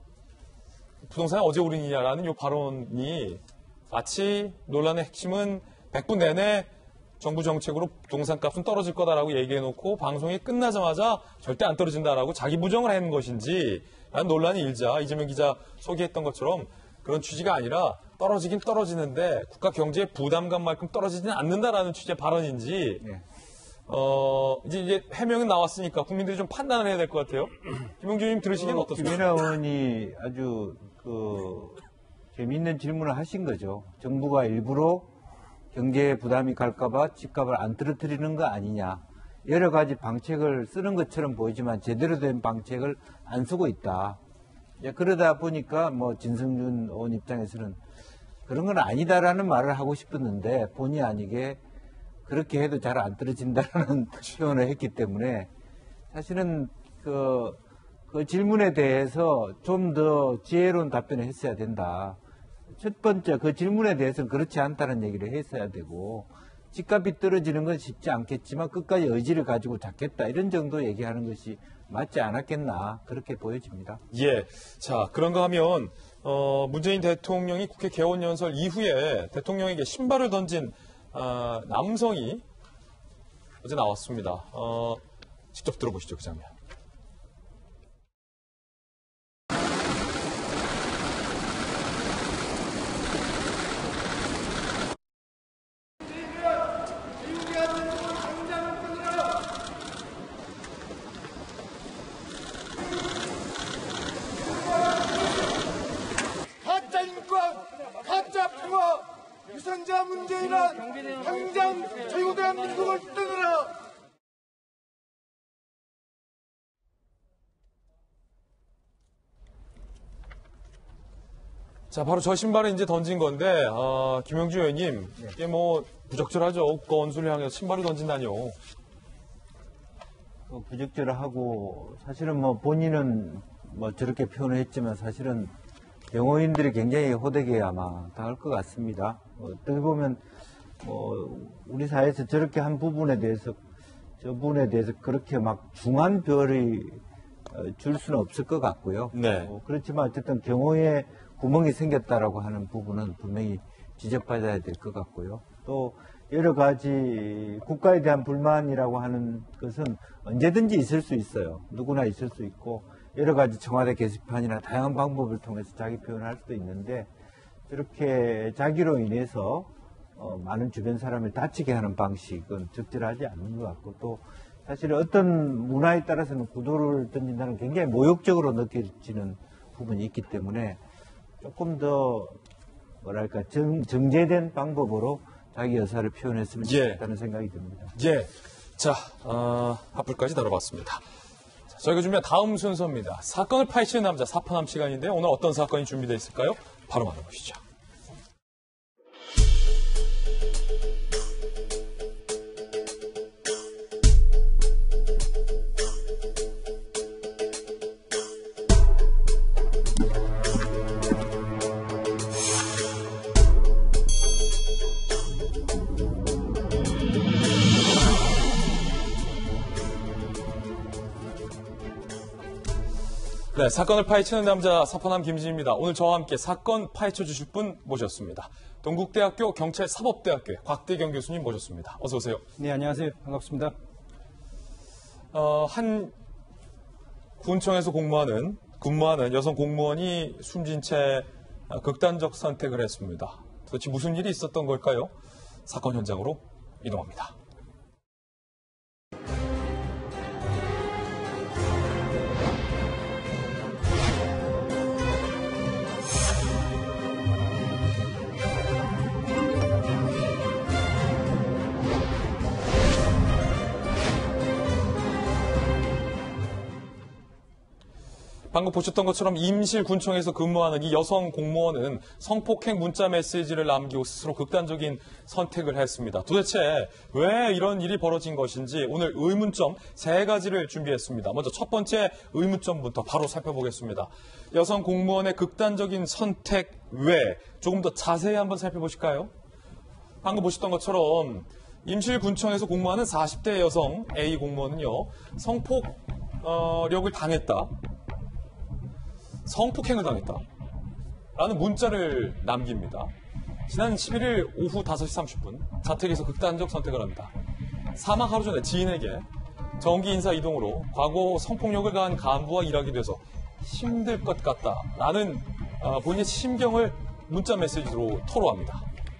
부동산이 어제 오르느냐라는 이 발언이 마치 논란의 핵심은 백 분 내내 정부 정책으로 부동산 값은 떨어질 거다라고 얘기해놓고 방송이 끝나자마자 절대 안 떨어진다라고 자기 부정을 하는 것인지 라는 논란이 일자 이재명 기자 소개했던 것처럼 그런 취지가 아니라 떨어지긴 떨어지는데 국가 경제의 부담감만큼 떨어지지는 않는다라는 취지의 발언인지 네. 어 이제 이제 해명은 나왔으니까 국민들이 좀 판단을 해야 될 것 같아요. 김영준 님 들으시기엔 어, 어떻습니까? 김연아 의원이 아주 그 재미있는 질문을 하신 거죠. 정부가 일부러 경제에 부담이 갈까봐 집값을 안 떨어뜨리는 거 아니냐. 여러 가지 방책을 쓰는 것처럼 보이지만 제대로 된 방책을 안 쓰고 있다. 그러다 보니까 뭐 진성준 의원 입장에서는 그런 건 아니다라는 말을 하고 싶었는데 본의 아니게 그렇게 해도 잘 안 떨어진다라는 표현을 했기 때문에 사실은 그, 그 질문에 대해서 좀 더 지혜로운 답변을 했어야 된다. 첫 번째 그 질문에 대해서는 그렇지 않다는 얘기를 했어야 되고 집값이 떨어지는 건 쉽지 않겠지만 끝까지 의지를 가지고 잡겠다 이런 정도 얘기하는 것이 맞지 않았겠나 그렇게 보여집니다. 예. 자, 그런가 하면 어, 문재인 대통령이 국회 개원연설 이후에 대통령에게 신발을 던진 어, 남성이 어제 나왔습니다. 어, 직접 들어보시죠, 그 장면. 미국의 당장 자유 대한민국을 떠나라. 자, 바로 저 신발을 이제 던진 건데, 어, 김영주 의원님, 이게 뭐 부적절하죠. 건수를 향해서 신발을 던진다니요. 어, 부적절하고 사실은 뭐 본인은 뭐 저렇게 표현을 했지만 사실은 영어인들이 굉장히 호되게 아마 당할 것 같습니다. 어, 어떻게 보면 뭐 우리 사회에서 저렇게 한 부분에 대해서 저 부분에 대해서 그렇게 막 중한 별이 어, 줄 수는 없을 것 같고요. 네. 어, 그렇지만 어쨌든 경호에 구멍이 생겼다라고 하는 부분은 분명히 지적받아야 될 것 같고요. 또 여러 가지 국가에 대한 불만이라고 하는 것은 언제든지 있을 수 있어요. 누구나 있을 수 있고 여러 가지 청와대 게시판이나 다양한 방법을 통해서 자기 표현을 할 수도 있는데 저렇게 자기로 인해서 어, 많은 주변 사람을 다치게 하는 방식은 적절하지 않는 것 같고 또 사실 어떤 문화에 따라서는 구도를 던진다는 굉장히 모욕적으로 느껴지는 부분이 있기 때문에 조금 더 뭐랄까 정, 정제된 방법으로 자기 의사를 표현했으면 좋겠다는 예. 생각이 듭니다. 예. 자, 어, 합불까지 다뤄봤습니다. 자, 저희가 준비한 다음 순서입니다. 사건을 파헤치는 남자 사파남 시간인데요. 오늘 어떤 사건이 준비되어 있을까요? 바로 만나보시죠. 네, 사건을 파헤치는 남자 사파남 김진입니다. 오늘 저와 함께 사건 파헤쳐 주실 분 모셨습니다. 동국대학교 경찰사법대학교의 곽대경 교수님 모셨습니다. 어서 오세요. 네, 안녕하세요. 반갑습니다. 어, 한 군청에서 공무하는 근무하는 여성 공무원이 숨진 채 극단적 선택을 했습니다. 도대체 무슨 일이 있었던 걸까요? 사건 현장으로 이동합니다. 방금 보셨던 것처럼 임실군청에서 근무하는 이 여성 공무원은 성폭행 문자 메시지를 남기고 스스로 극단적인 선택을 했습니다. 도대체 왜 이런 일이 벌어진 것인지 오늘 의문점 세 가지를 준비했습니다. 먼저 첫 번째 의문점부터 바로 살펴보겠습니다. 여성 공무원의 극단적인 선택 외 조금 더 자세히 한번 살펴보실까요? 방금 보셨던 것처럼 임실군청에서 공무하는 사십 대 여성 A 공무원은요. 성폭력을 당했다. 성폭행을 당했다. 라는 문자를 남깁니다. 지난 십일 일 오후 다섯 시 삼십 분 자택에서 극단적 선택을 합니다. 사망 하루 전에 지인에게 정기 인사 이동으로 과거 성폭력을 가한 간부와 일하게 돼서 힘들 것 같다. 라는 본인의 심경을 문자 메시지로 토로합니다.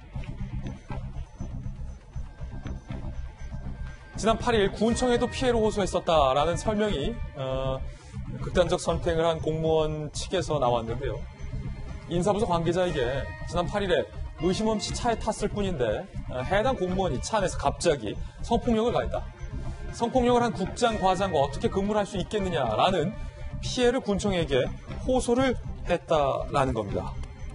지난 팔 일 군청에도 피해를 호소했었다라는 설명이 어, 극단적 선택을 한 공무원 측에서 나왔는데요. 인사부서 관계자에게 지난 팔 일에 의심 없이 차에 탔을 뿐인데 해당 공무원이 차 안에서 갑자기 성폭력을 가했다. 성폭력을 한 국장, 과장과 어떻게 근무를 할 수 있겠느냐라는 피해를 군청에게 호소를 했다라는 겁니다.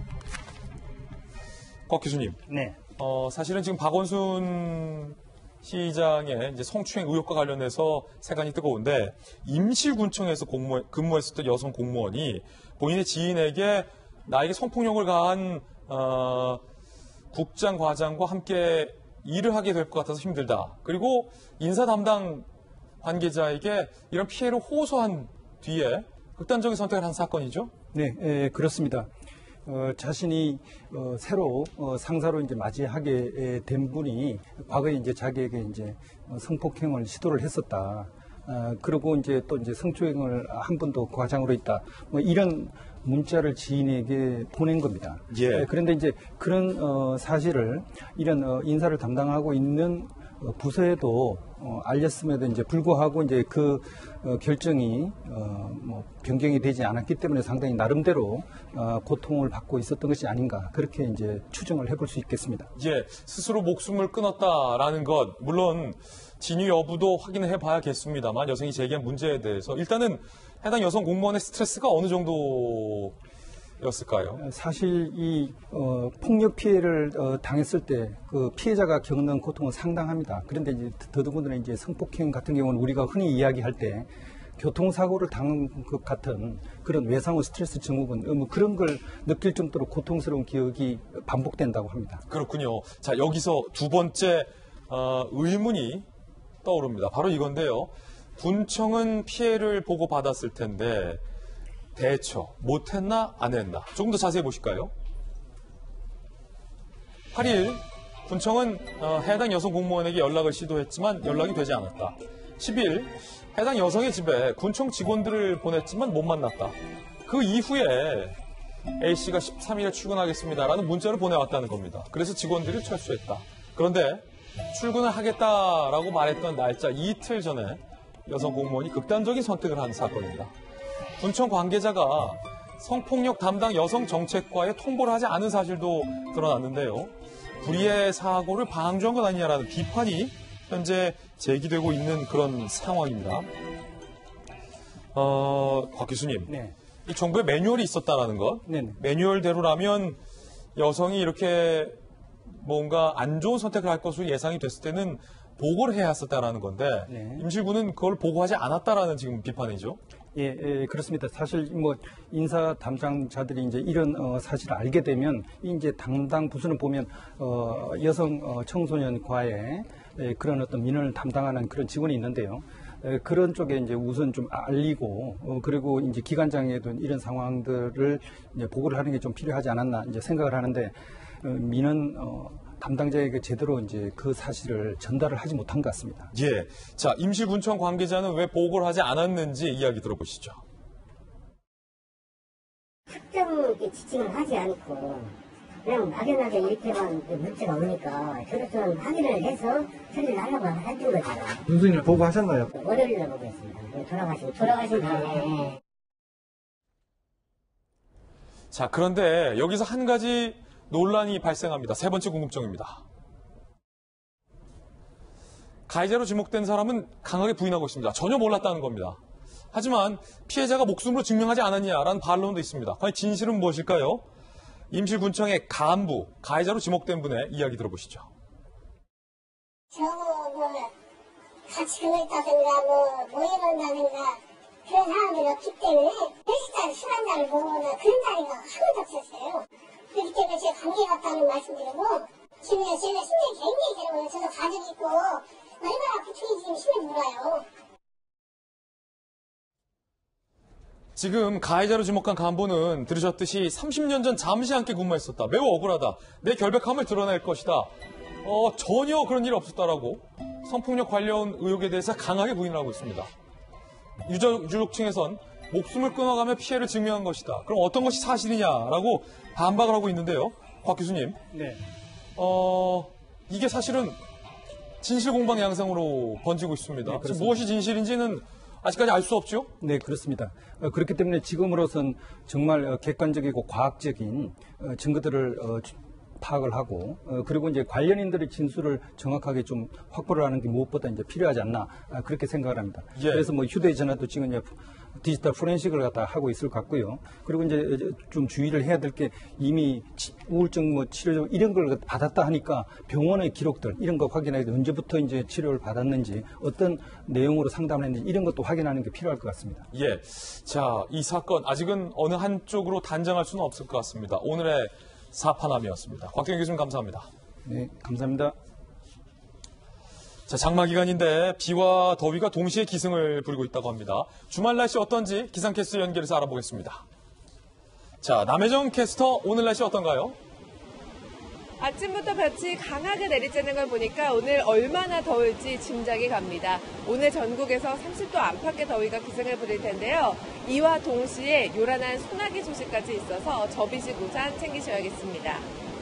곽 교수님. 네. 어, 사실은 지금 박원순 시장의 이제 성추행 의혹과 관련해서 세간이 뜨거운데 임실군청에서 공무, 근무했었던 여성 공무원이 본인의 지인에게 나에게 성폭력을 가한 어, 국장 과장과 함께 일을 하게 될 것 같아서 힘들다. 그리고 인사 담당 관계자에게 이런 피해를 호소한 뒤에 극단적인 선택을 한 사건이죠? 네, 에, 그렇습니다. 어, 자신이 어, 새로 어, 상사로 이제 맞이하게 된 분이 과거에 이제 자기에게 이제 성폭행을 시도를 했었다. 어, 그리고 이제 또 이제 성추행을 한 번도 과장으로 있다. 뭐 이런 문자를 지인에게 보낸 겁니다. 예. 네, 그런데 이제 그런 어, 사실을 이런 어, 인사를 담당하고 있는 어, 부서에도 어, 알렸음에도 이제 불구하고 이제 그 어, 결정이 어, 뭐 변경이 되지 않았기 때문에 상당히 나름대로 어, 고통을 받고 있었던 것이 아닌가 그렇게 이제 추정을 해볼 수 있겠습니다. 예, 스스로 목숨을 끊었다라는 것 물론 진위 여부도 확인해 봐야겠습니다만 여성이 제기한 문제에 대해서 일단은 해당 여성 공무원의 스트레스가 어느 정도였을까요? 사실 이 어, 폭력 피해를 어, 당했을 때 그 피해자가 겪는 고통은 상당합니다. 그런데 이제 더더군다나 이제 성폭행 같은 경우는 우리가 흔히 이야기할 때 교통사고를 당한 것 같은 그런 외상후 스트레스 증후군 뭐 그런 걸 느낄 정도로 고통스러운 기억이 반복된다고 합니다. 그렇군요. 자, 여기서 두 번째 어, 의문이 떠오릅니다. 바로 이건데요. 군청은 피해를 보고 받았을 텐데 대처 못했나 안 했나 조금 더 자세히 보실까요? 팔 일 군청은 어, 해당 여성 공무원에게 연락을 시도했지만 연락이 되지 않았다. 십 일 해당 여성의 집에 군청 직원들을 보냈지만 못 만났다. 그 이후에 A씨가 십삼 일에 출근하겠습니다라는 문자를 보내왔다는 겁니다. 그래서 직원들이 철수했다. 그런데 출근을 하겠다라고 말했던 날짜 이틀 전에 여성 공무원이 극단적인 선택을 한 사건입니다. 군청 관계자가 성폭력 담당 여성 정책과에 통보를 하지 않은 사실도 드러났는데요. 불의의 사고를 방조한 것 아니냐라는 비판이 현재 제기되고 있는 그런 상황입니다. 어, 곽 교수님, 네. 이 정부의 매뉴얼이 있었다라는 것, 네네. 매뉴얼대로라면 여성이 이렇게 뭔가 안 좋은 선택을 할 것으로 예상이 됐을 때는 보고를 해야 했었다라는 건데 네. 임실군은 그걸 보고하지 않았다라는 지금 비판이죠. 예, 예, 그렇습니다. 사실 뭐 인사 담당자들이 이제 이런 어, 사실을 알게 되면 이제 담당 부서는 보면 어, 여성 어, 청소년과의 예, 그런 어떤 민원을 담당하는 그런 직원이 있는데요. 에, 그런 쪽에 이제 우선 좀 알리고 어, 그리고 이제 기관장에도 이런 상황들을 이제 보고를 하는 게 좀 필요하지 않았나 이제 생각을 하는데 어, 민원 어, 담당자에게 제대로 이제 그 사실을 전달을 하지 못한 것 같습니다. 예. 자, 임실군청 관계자는 왜 보고를 하지 않았는지 이야기 들어보시죠. 특정 지칭을 하지 않고 그냥 막연하게 이렇게만 문자가 오니까 저도 좀 확인을 해서 처리를 하려고 했던 거죠. 무슨 일 보고하셨나요? 월요일에 보고했습니다. 돌아가신, 돌아가신 다음에. 자, 그런데 여기서 한 가지 논란이 발생합니다. 세 번째 궁금증입니다. 가해자로 지목된 사람은 강하게 부인하고 있습니다. 전혀 몰랐다는 겁니다. 하지만 피해자가 목숨으로 증명하지 않았냐라는 반론도 있습니다. 과연 진실은 무엇일까요? 임실군청의 간부, 가해자로 지목된 분의 이야기 들어보시죠. 저거 뭐 같이 그랬다든가 뭐 모여놓는다든가 그런 사람들이 없기 때문에 헬스장 술 한잔을 먹거나 그런 자리가 하나도 없었어요. 그렇기 때문에 제가 관계 같다는 말씀드리고 지금 제가 심장이 굉장히 괴로워요. 저도 가족 있고 얼마나 고통이 지금 심해 몰라요. 지금 가해자로 지목한 간부는 들으셨듯이 삼십 년 전 잠시 함께 근무했었다. 매우 억울하다. 내 결백함을 드러낼 것이다. 어, 전혀 그런 일이 없었다라고 성폭력 관련 의혹에 대해서 강하게 부인을 하고 있습니다. 유족, 유족층에선 목숨을 끊어가며 피해를 증명한 것이다. 그럼 어떤 것이 사실이냐라고 반박을 하고 있는데요. 곽 교수님. 네. 어, 이게 사실은 진실 공방 양상으로 번지고 있습니다. 네, 무엇이 진실인지는 아직까지 알 수 없죠? 네, 그렇습니다. 어, 그렇기 때문에 지금으로선 정말 어, 객관적이고 과학적인 어, 증거들을 어, 파악을 하고 어, 그리고 이제 관련인들의 진술을 정확하게 좀 확보를 하는 게 무엇보다 이제 필요하지 않나 아, 그렇게 생각을 합니다. 예. 그래서 뭐 휴대전화도 지금 이제 디지털 포렌식을 갖다 하고 있을 것 같고요. 그리고 이제 좀 주의를 해야 될 게 이미 치, 우울증 뭐 치료 이런 걸 받았다 하니까 병원의 기록들 이런 거 확인해야 돼. 언제부터 이제 치료를 받았는지 어떤 내용으로 상담을 했는지 이런 것도 확인하는 게 필요할 것 같습니다. 예. 자, 이 사건 아직은 어느 한쪽으로 단정할 수는 없을 것 같습니다. 오늘의 사파남이었습니다. 곽경희 교수님 감사합니다. 네, 감사합니다. 자, 장마 기간인데 비와 더위가 동시에 기승을 부리고 있다고 합니다. 주말 날씨 어떤지 기상캐스터 연결해서 알아보겠습니다. 자, 남혜정 캐스터 오늘 날씨 어떤가요? 아침부터 볕이 강하게 내리쬐는 걸 보니까 오늘 얼마나 더울지 짐작이 갑니다. 오늘 전국에서 삼십 도 안팎의 더위가 기승을 부릴 텐데요. 이와 동시에 요란한 소나기 소식까지 있어서 접이식 우산 챙기셔야겠습니다.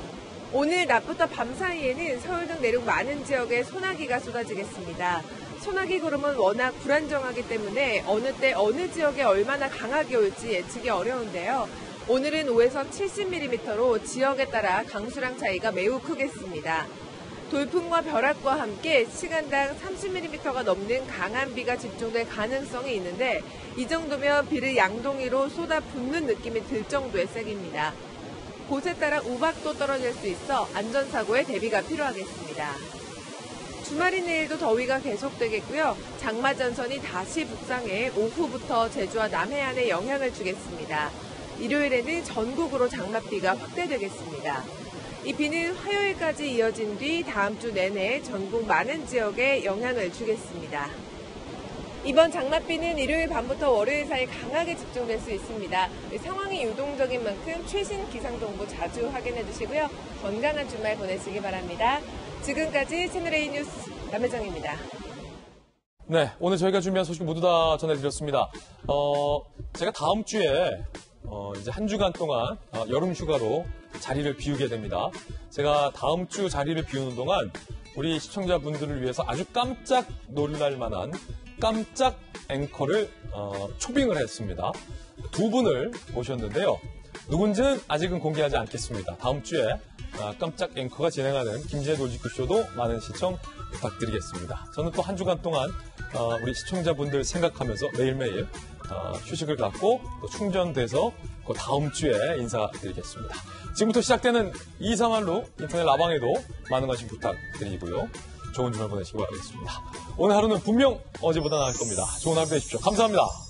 오늘 낮부터 밤 사이에는 서울 등 내륙 많은 지역에 소나기가 쏟아지겠습니다. 소나기 구름은 워낙 불안정하기 때문에 어느 때 어느 지역에 얼마나 강하게 올지 예측이 어려운데요. 오늘은 오에서 칠십 밀리미터로 지역에 따라 강수량 차이가 매우 크겠습니다. 돌풍과 벼락과 함께 시간당 삼십 밀리미터가 넘는 강한 비가 집중될 가능성이 있는데 이 정도면 비를 양동이로 쏟아붓는 느낌이 들 정도의 세기입니다. 곳에 따라 우박도 떨어질 수 있어 안전사고에 대비가 필요하겠습니다. 주말인 내일도 더위가 계속되겠고요. 장마전선이 다시 북상해 오후부터 제주와 남해안에 영향을 주겠습니다. 일요일에는 전국으로 장맛비가 확대되겠습니다. 이 비는 화요일까지 이어진 뒤 다음 주 내내 전국 많은 지역에 영향을 주겠습니다. 이번 장맛비는 일요일 밤부터 월요일 사이 강하게 집중될 수 있습니다. 상황이 유동적인 만큼 최신 기상정보 자주 확인해 주시고요. 건강한 주말 보내시기 바랍니다. 지금까지 채널A 뉴스 남혜정입니다. 네, 오늘 저희가 준비한 소식 모두 다 전해드렸습니다. 어, 제가 다음 주에 어, 이제 한 주간 동안 어, 여름 휴가로 자리를 비우게 됩니다. 제가 다음 주 자리를 비우는 동안 우리 시청자분들을 위해서 아주 깜짝 놀랄 만한 깜짝 앵커를 어, 초빙을 했습니다. 두 분을 모셨는데요. 누군지는 아직은 공개하지 않겠습니다. 다음 주에 어, 깜짝 앵커가 진행하는 김지혜 노지크쇼도 많은 시청 부탁드리겠습니다. 저는 또 한 주간 동안 어, 우리 시청자분들 생각하면서 매일매일 어, 휴식을 갖고 또 충전돼서 그 다음 주에 인사드리겠습니다. 지금부터 시작되는 이상한로 인터넷 라방에도 많은 관심 부탁드리고요. 좋은 주말 보내시기 바라겠습니다. 오늘 하루는 분명 어제보다 나을 겁니다. 좋은 하루 되십시오. 감사합니다.